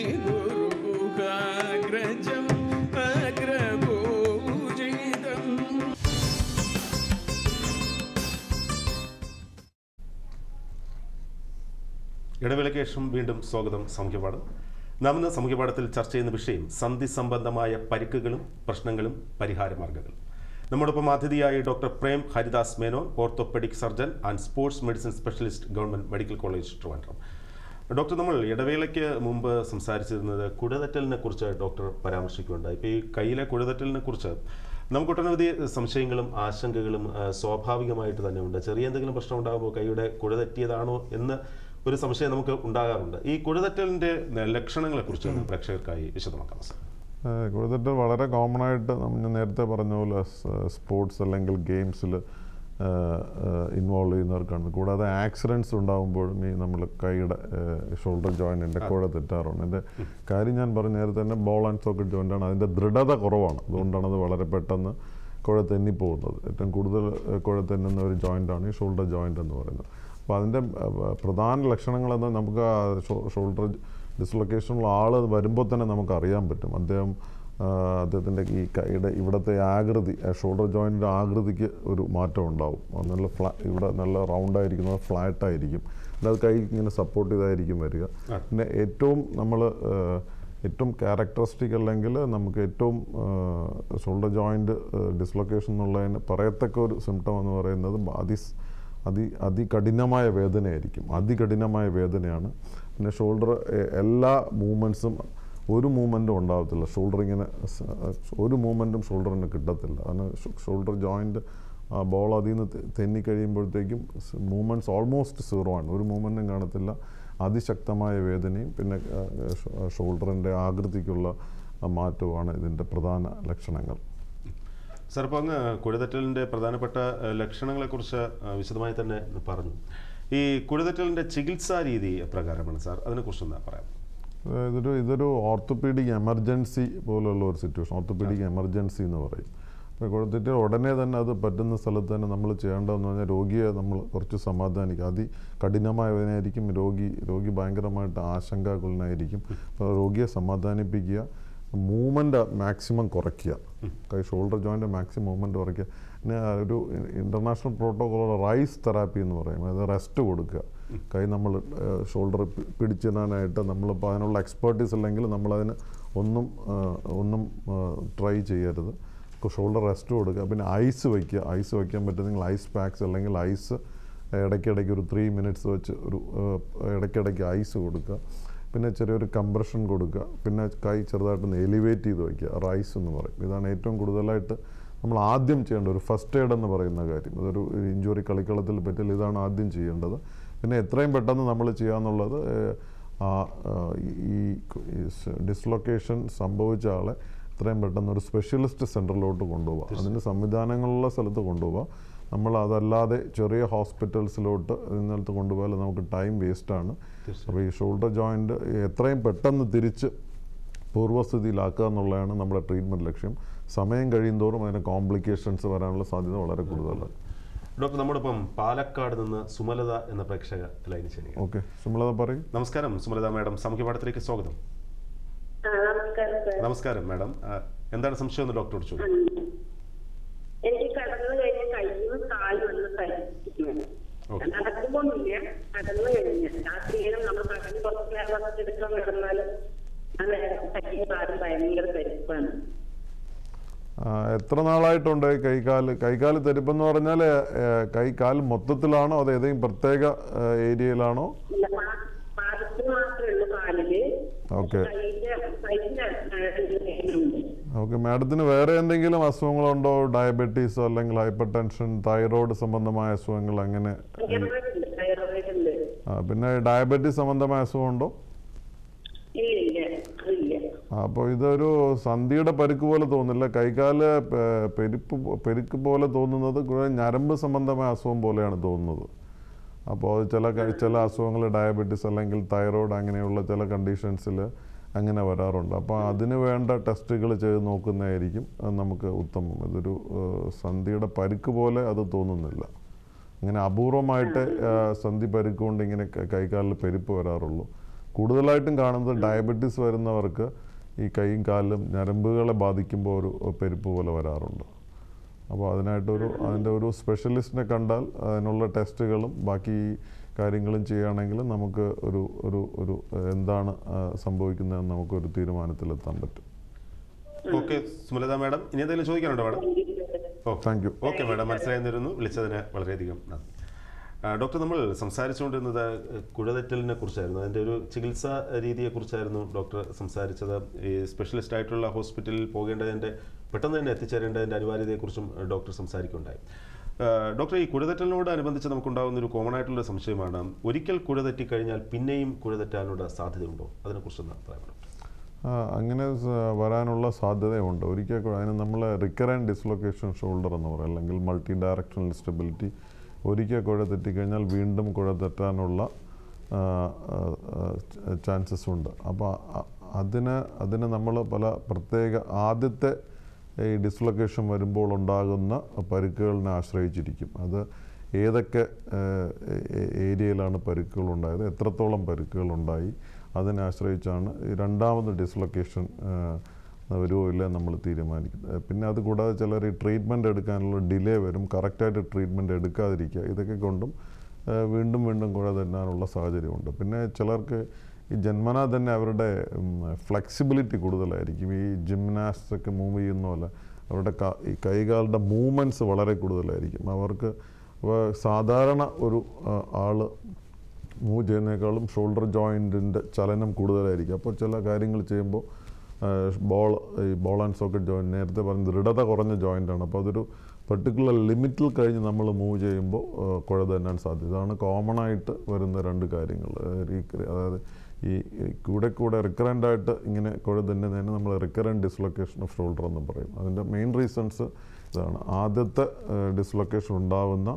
ഗുരുഗുഹാഗ്രജം അഗ്രപൂജിതം. ഇടവേളയ്ക്ക് ശേഷം വീണ്ടും സ്വാഗതം സാമൂഹ്യപാഠം. നാം ഇന്ന് സാമൂഹ്യപാഠത്തിൽ ചർച്ച ചെയ്യുന്ന വിഷയം സന്ധി സംബന്ധമായ പരിക്കുകളും പ്രശ്നങ്ങളും പരിഹാരമാർഗ്ഗങ്ങളും. നമ്മോടൊപ്പം അതിഥിയായി doctor Prem Haridas Menon, orthopaedic surgeon and sports medicine specialist, government medical college Trivandrum. Doctor, നമ്മൾ ഇടവേളയ്ക്ക് മുമ്പ് സംസാരിച്ചിരുന്നത് കുടതെറ്റലിനെ കുറിച്ച് ഡോക്ടർ പരാമർശിക്കുകയുണ്ടായി. ഇപ്പോൾ ഈ കയ്യിലെ കുടതെറ്റലിനെ കുറിച്ച് നമുക്ക് ഒട്ടനവധി സംശയങ്ങളും ആശങ്കകളും സ്വാഭാവികമായിട്ട് തന്നെ ഉണ്ട്. ചെറിയ എന്തെങ്കിലും പ്രശ്നം ഉണ്ടാകുമ്പോൾ കൈയുടെ കുടതെറ്റിയതാണോ എന്ന് ഒരു സംശയം നമുക്ക് ഉണ്ടാകാറുണ്ട്. ഈ കുടതെറ്റലിൻ്റെ ലക്ഷണങ്ങളെക്കുറിച്ച് പ്രേക്ഷകർക്കായി വിശദമാക്കാം സാർ. കുടതെറ്റൽ വളരെ കോമൺ ആയിട്ട് ഞാൻ നേരത്തെ പറഞ്ഞ പോലെ സ്പോർട്സ് അല്ലെങ്കിൽ ഗെയിംസിൽ ഇൻവോൾവ് ചെയ്യുന്നവർക്കാണ്. കൂടാതെ ആക്സിഡൻറ്റ്സ് ഉണ്ടാകുമ്പോഴും ഈ നമ്മൾ കൈയുടെ ഷോൾഡർ ജോയിൻറ്റിൻ്റെ കുഴ തെറ്റാറുണ്ട്. എൻ്റെ കാര്യം ഞാൻ പറഞ്ഞ നേരത്തെ തന്നെ ബോൾ ആൻഡ് സോക്കറ്റ് ജോയിൻ്റാണ്. അതിൻ്റെ ദൃഢത കുറവാണ്. അതുകൊണ്ടാണ് അത് വളരെ പെട്ടെന്ന് കുഴ തെന്നിപ്പോകുന്നത്. ഏറ്റവും കൂടുതൽ കുഴ തെന്നുന്ന ഒരു ജോയിൻ്റാണ് ഈ ഷോൾഡർ ജോയിൻ്റ് എന്ന് പറയുന്നത്. അപ്പോൾ അതിൻ്റെ പ്രധാന ലക്ഷണങ്ങളെന്ന് നമുക്ക് ഷോൾഡർ ഡിസ്ലൊക്കേഷനുള്ള ആൾ വരുമ്പോൾ തന്നെ നമുക്ക് അറിയാൻ പറ്റും. അദ്ദേഹം അദ്ദേഹത്തിൻ്റെ ഈ കൈയുടെ ഇവിടുത്തെ ആകൃതി, ഷോൾഡർ ജോയിൻറ്റിൻ്റെ ആകൃതിക്ക് ഒരു മാറ്റം ഉണ്ടാവും. നല്ല ഫ്ലാ ഇവിടെ നല്ല റൗണ്ടായിരിക്കുന്നത് ഫ്ലാറ്റായിരിക്കും. അല്ലാതെ കൈ ഇങ്ങനെ സപ്പോർട്ട് ചെയ്തായിരിക്കും വരിക. പിന്നെ ഏറ്റവും നമ്മൾ ഏറ്റവും ക്യാരക്ടറിസ്റ്റിക് അല്ലെങ്കിൽ നമുക്ക് ഏറ്റവും ഷോൾഡർ ജോയിൻറ്റ് ഡിസ്ലൊക്കേഷൻ എന്നുള്ളതിന് പറയത്തക്ക ഒരു സിംറ്റം എന്ന് പറയുന്നത് അതി അതി അതികഠിനമായ വേദനയായിരിക്കും. അതികഠിനമായ വേദനയാണ്. പിന്നെ ഷോൾഡർ എല്ലാ മൂവ്മെൻറ്റ്സും ഒരു മൂവ്മെൻറ്റും ഉണ്ടാകത്തില്ല. ഷോൾഡർ ഇങ്ങനെ ഒരു മൂവ്മെൻറ്റും ഷോൾഡറിന് കിട്ടത്തില്ല. കാരണം ഷോൾഡർ ജോയിൻറ്റ് ബോൾ അതിൽ നിന്ന് തെന്നിക്കഴിയുമ്പോഴത്തേക്കും മൂവ്മെൻറ്റ്സ് ഓൾമോസ്റ്റ് സീറോ ആണ്. ഒരു മൂവ്മെൻറ്റും കാണത്തില്ല. അതിശക്തമായ വേദനയും പിന്നെ ഷോൾഡറിൻ്റെ ആകൃതിക്കുള്ള മാറ്റവുമാണ് ഇതിൻ്റെ പ്രധാന ലക്ഷണങ്ങൾ. സാർ, ഇപ്പോൾ അങ്ങ് കുഴതെറ്റലിൻ്റെ പ്രധാനപ്പെട്ട ലക്ഷണങ്ങളെക്കുറിച്ച് വിശദമായി തന്നെ പറഞ്ഞു. ഈ കുഴതെറ്റലിൻ്റെ ചികിത്സാ രീതി എപ്രകാരമാണ് സാർ? അതിനെക്കുറിച്ച് എന്താ പറയാം? ഇതൊരു ഇതൊരു ഓർത്തോപീഡിക് എമർജൻസി പോലുള്ള ഒരു സിറ്റുവേഷൻ. ഓർത്തോപീഡിക് എമർജൻസി എന്ന് പറയും. അപ്പോൾ കുഴതെറ്റൽ ഉടനെ തന്നെ അത് പറ്റുന്ന സ്ഥലത്ത് തന്നെ നമ്മൾ ചെയ്യേണ്ടതെന്ന് പറഞ്ഞാൽ രോഗിയെ നമ്മൾ കുറച്ച് സമാധാനിക്കുക. അതി കഠിനമായ വേദനയായിരിക്കും. രോഗി രോഗി ഭയങ്കരമായിട്ട് ആശങ്കാകുലനായിരിക്കും. അപ്പോൾ രോഗിയെ സമാധാനിപ്പിക്കുക. മൂവ്മെൻറ്റ് മാക്സിമം കുറയ്ക്കുക. കൈ ഷോൾഡർ ജോയിൻ്റ് മാക്സിമം മൂവ്മെൻറ്റ് കുറയ്ക്കുക. പിന്നെ ഒരു ഇൻ്റർനാഷണൽ പ്രോട്ടോക്കോൾ റൈസ് തെറാപ്പി എന്ന് പറയും. അതായത് റെസ്റ്റ് കൊടുക്കുക. കൈ നമ്മൾ ഷോൾഡർ പിടിച്ചിടാനായിട്ട് നമ്മളിപ്പോൾ അതിനുള്ള എക്സ്പേർട്ടീസ് അല്ലെങ്കിൽ നമ്മളതിന് ഒന്നും ഒന്നും ട്രൈ ചെയ്യരുത്. ഷോൾഡർ റെസ്റ്റ് കൊടുക്കുക. പിന്നെ ഐസ് വയ്ക്കുക. ഐസ് വയ്ക്കാൻ പറ്റുന്നെങ്കിൽ ഐസ് പാക്സ് അല്ലെങ്കിൽ ഐസ് ഇടയ്ക്കിടയ്ക്ക് ഒരു ത്രീ മിനിറ്റ്സ് വെച്ച് ഒരു ഇടയ്ക്കിടയ്ക്ക് ഐസ് കൊടുക്കുക. പിന്നെ ചെറിയൊരു കംപ്രഷൻ കൊടുക്കുക. പിന്നെ കൈ ചെറുതായിട്ടൊന്ന് എലിവേറ്റ് ചെയ്ത് വയ്ക്കുക. റൈസ് എന്ന് പറയും. ഇതാണ് ഏറ്റവും കൂടുതലായിട്ട് നമ്മൾ ആദ്യം ചെയ്യേണ്ട ഒരു ഫസ്റ്റ് എയ്ഡ് എന്ന് പറയുന്ന കാര്യം. അതൊരു ഇഞ്ചുറി കളിക്കളത്തിൽ പറ്റില്ല. ഇതാണ് ആദ്യം ചെയ്യേണ്ടത്. പിന്നെ എത്രയും പെട്ടെന്ന് നമ്മൾ ചെയ്യാന്നുള്ളത് ഈ ഡിസ്ലൊക്കേഷൻ സംഭവിച്ച ആളെ എത്രയും പെട്ടെന്ന് ഒരു സ്പെഷ്യലിസ്റ്റ് സെൻറ്ററിലോട്ട് കൊണ്ടുപോകുക. അതിന് സംവിധാനങ്ങളുള്ള സ്ഥലത്ത് കൊണ്ടുപോകുക. നമ്മൾ അതല്ലാതെ ചെറിയ ഹോസ്പിറ്റൽസിലോട്ട് ഇതിനകത്ത് കൊണ്ടുപോയാൽ നമുക്ക് ടൈം വേസ്റ്റാണ്. അപ്പോൾ ഈ ഷോൾഡർ ജോയിൻറ്റ് എത്രയും പെട്ടെന്ന് തിരിച്ച് പൂർവ്വസ്ഥിതിയിലാക്കുക എന്നുള്ളതാണ് നമ്മുടെ ട്രീറ്റ്മെൻറ്റ് ലക്ഷ്യം. സമയം കഴിയുന്തോറും അതിന് കോംപ്ലിക്കേഷൻസ് വരാനുള്ള സാധ്യത വളരെ കൂടുതലാണ്. ഡോക്ടർ, നമ്മോടൊപ്പം പാലക്കാട് നിന്ന് സുമലത എന്ന പ്രേക്ഷക ലൈനിൽ ചെയ്യുക. ഓക്കെ, സുമലത പറയും. നമസ്കാരം സുമലത മാഡം, സാമൂഹ്യ പാഠത്തിലേക്ക് സ്വാഗതം. നമസ്കാരം മാഡം, എന്താണ് സംശയം എന്ന് ഡോക്ടറോട് ചോദിക്കും. എനിക്ക് കടന്നു കഴിഞ്ഞ കയ്യും കാലും ഒന്ന് കഴിക്കുന്നു. നടക്കുമ്പോന്നില്ല, കടന്നു കഴിഞ്ഞ രാത്രിയിലും നമ്മൾ കടന്ന് കുറച്ച് നേരം എടുക്കാൻ കിടന്നാല് കയ്യും കാലും ഭയങ്കര പരിപ്പാണ്. എത്ര നാളായിട്ടുണ്ട് കൈകാല് കൈകാല് തെരിപ്പെന്ന് പറഞ്ഞാൽ കൈകാൽ മൊത്തത്തിലാണോ അത് ഏതെങ്കിലും പ്രത്യേക ഏരിയയിലാണോ? ഓക്കെ ഓക്കെ മാഡത്തിന് വേറെ എന്തെങ്കിലും അസുഖങ്ങളുണ്ടോ? ഡയബറ്റീസോ അല്ലെങ്കിൽ ഹൈപ്പർ ടെൻഷൻ, തൈറോയ്ഡ് സംബന്ധമായ അസുഖങ്ങൾ അങ്ങനെ? പിന്നെ ഡയബറ്റീസ് സംബന്ധമായ അസുഖമുണ്ടോ? അപ്പോൾ ഇതൊരു സന്ധിയുടെ പരിക്ക് പോലെ തോന്നില്ല. കൈകാല് പെരുപ്പ് പെരുക്ക് പോലെ തോന്നുന്നത് ഞരമ്പ് സംബന്ധമായ അസുഖം പോലെയാണ് തോന്നുന്നത്. അപ്പോൾ ചില ചില അസുഖങ്ങൾ ഡയബറ്റീസ് അല്ലെങ്കിൽ തൈറോയ്ഡ് അങ്ങനെയുള്ള ചില കണ്ടീഷൻസിൽ അങ്ങനെ വരാറുണ്ട്. അപ്പോൾ അതിന് വേണ്ട ടെസ്റ്റുകൾ ചെയ്ത് നോക്കുന്നതായിരിക്കും നമുക്ക് ഉത്തമം. ഇതൊരു സന്ധിയുടെ പരിക്ക് പോലെ അത് തോന്നുന്നില്ല. അങ്ങനെ അപൂർവമായിട്ട് സന്ധി പരിക്ക് കൊണ്ട് ഇങ്ങനെ കൈകാലിൽ പെരുപ്പ് വരാറുള്ളൂ. കൂടുതലായിട്ടും കാണുന്നത് ഡയബറ്റീസ് വരുന്നവർക്ക് ഈ കൈയും കാലിലും ഞരമ്പുകളെ ബാധിക്കുമ്പോൾ ഒരു പെരുപ്പ് പോലെ വരാറുണ്ട്. അപ്പോൾ അതിനായിട്ടൊരു അതിൻ്റെ ഒരു സ്പെഷ്യലിസ്റ്റിനെ കണ്ടാൽ അതിനുള്ള ടെസ്റ്റുകളും ബാക്കി കാര്യങ്ങളും ചെയ്യുകയാണെങ്കിൽ നമുക്ക് ഒരു ഒരു ഒരു എന്താണ് സംഭവിക്കുന്നതെന്ന് നമുക്കൊരു തീരുമാനത്തിലെത്താൻ പറ്റും. ഓക്കെ സുമലത മാഡം, ഇനി എന്തെങ്കിലും ചോദിക്കാനുണ്ടോ madam? Oh thank you. Okay madam, മനസ്സിലായി തരുന്നു. വിളിച്ചതിന് വളരെയധികം നന്ദി. ഡോക്ടർ, നമ്മൾ സംസാരിച്ചുകൊണ്ടിരുന്നത് കുഴതെറ്റലിനെ കുറിച്ചായിരുന്നു. അതിൻ്റെ ഒരു ചികിത്സാ രീതിയെക്കുറിച്ചായിരുന്നു ഡോക്ടർ സംസാരിച്ചത്. ഈ സ്പെഷ്യലിസ്റ്റ് ആയിട്ടുള്ള ഹോസ്പിറ്റലിൽ പോകേണ്ടതിൻ്റെ പെട്ടെന്ന് തന്നെ എത്തിച്ചേരേണ്ടതിൻ്റെ അനിവാര്യതയെക്കുറിച്ചും ഡോക്ടർ സംസാരിക്കുകയുണ്ടായി. ഡോക്ടർ, ഈ കുഴതെറ്റലിനോട് അനുബന്ധിച്ച് നമുക്കുണ്ടാകുന്ന ഒരു കോമൺ ആയിട്ടുള്ള സംശയമാണ്, ഒരിക്കൽ കുഴതെറ്റിക്കഴിഞ്ഞാൽ പിന്നെയും കുഴതെറ്റാനുള്ള സാധ്യതയുണ്ടോ? അതിനെക്കുറിച്ചൊന്ന് പറയാം. അങ്ങനെ വരാനുള്ള സാധ്യതയുണ്ട്. ഒരിക്കൽ അതിന് നമ്മൾ റിക്കറൻറ്റ് ഡിസ്ലൊക്കേഷൻ ഷോൾഡർ എന്ന് പറയും, അല്ലെങ്കിൽ മൾട്ടി ഡയറക്ഷണൽ സ്റ്റെബിലിറ്റി. ഒരിക്കൽ കുഴ തെറ്റിക്കഴിഞ്ഞാൽ വീണ്ടും കുഴ തെറ്റാനുള്ള ചാൻസസ് ഉണ്ട്. അപ്പോൾ അതിന് അതിന് നമ്മൾ പല പ്രത്യേക ആദ്യത്തെ ഈ ഡിസ്ലൊക്കേഷൻ വരുമ്പോൾ ഉണ്ടാകുന്ന പരിക്കുകളിനെ ആശ്രയിച്ചിരിക്കും. അത് ഏതൊക്കെ ഏരിയയിലാണ് പരിക്കുകളുണ്ടായത്, എത്രത്തോളം പരിക്കുകളുണ്ടായി, അതിനെ ആശ്രയിച്ചാണ് ഈ രണ്ടാമത് ഡിസ്ലൊക്കേഷൻ വരുമോ ഇല്ല നമ്മൾ തീരുമാനിക്കുന്നത്. പിന്നെ അതുകൂടാതെ ചിലർ ഈ ട്രീറ്റ്മെൻറ്റ് എടുക്കാനുള്ള ഡിലേ വരും, കറക്റ്റായിട്ട് ട്രീറ്റ്മെൻറ്റ് എടുക്കാതിരിക്കുക. ഇതൊക്കെ കൊണ്ടും വീണ്ടും വീണ്ടും കുഴ തെറ്റാനുള്ള സാഹചര്യമുണ്ട്. പിന്നെ ചിലർക്ക് ഈ ജന്മനാ തന്നെ അവരുടെ ഫ്ലെക്സിബിലിറ്റി കൂടുതലായിരിക്കും. ഈ ജിംനാസ്റ്റ് ഒക്കെ മൂവ് ചെയ്യുന്ന പോലെ അവരുടെ ഈ കൈകാലുടെ മൂവ്മെൻറ്റ്സ് വളരെ കൂടുതലായിരിക്കും. അവർക്ക് സാധാരണ ഒരു ആൾ മൂവ് ചെയ്യുന്നതിനേക്കാളും ഷോൾഡർ ജോയിൻറ്റിൻ്റെ ചലനം കൂടുതലായിരിക്കും. അപ്പോൾ ചില കാര്യങ്ങൾ ചെയ്യുമ്പോൾ ബോൾ ഈ ബോൾ ആൻഡ് സോക്കറ്റ് ജോയിൻറ്റ് നേരത്തെ പറഞ്ഞ ദൃഢത കുറഞ്ഞ ജോയിൻ്റാണ്. അപ്പോൾ അതൊരു പെർട്ടിക്കുലർ ലിമിറ്റിൽ കഴിഞ്ഞ് നമ്മൾ മൂവ് ചെയ്യുമ്പോൾ കുഴ തന്നാൻ സാധ്യത. ഇതാണ് കോമൺ ആയിട്ട് വരുന്ന രണ്ട് കാര്യങ്ങൾ. അതായത് ഈ കൂടെ കൂടെ റിക്കറൻ്റായിട്ട് ഇങ്ങനെ കുഴ തന്നുന്നതിന് നമ്മൾ റിക്കറൻറ്റ് ഡിസ്ലൊക്കേഷൻ ഓഫ് ഷോൾഡർ എന്ന് പറയും. അതിൻ്റെ മെയിൻ റീസൺസ് ഇതാണ്. ആദ്യത്തെ ഡിസ്ലൊക്കേഷൻ ഉണ്ടാവുന്ന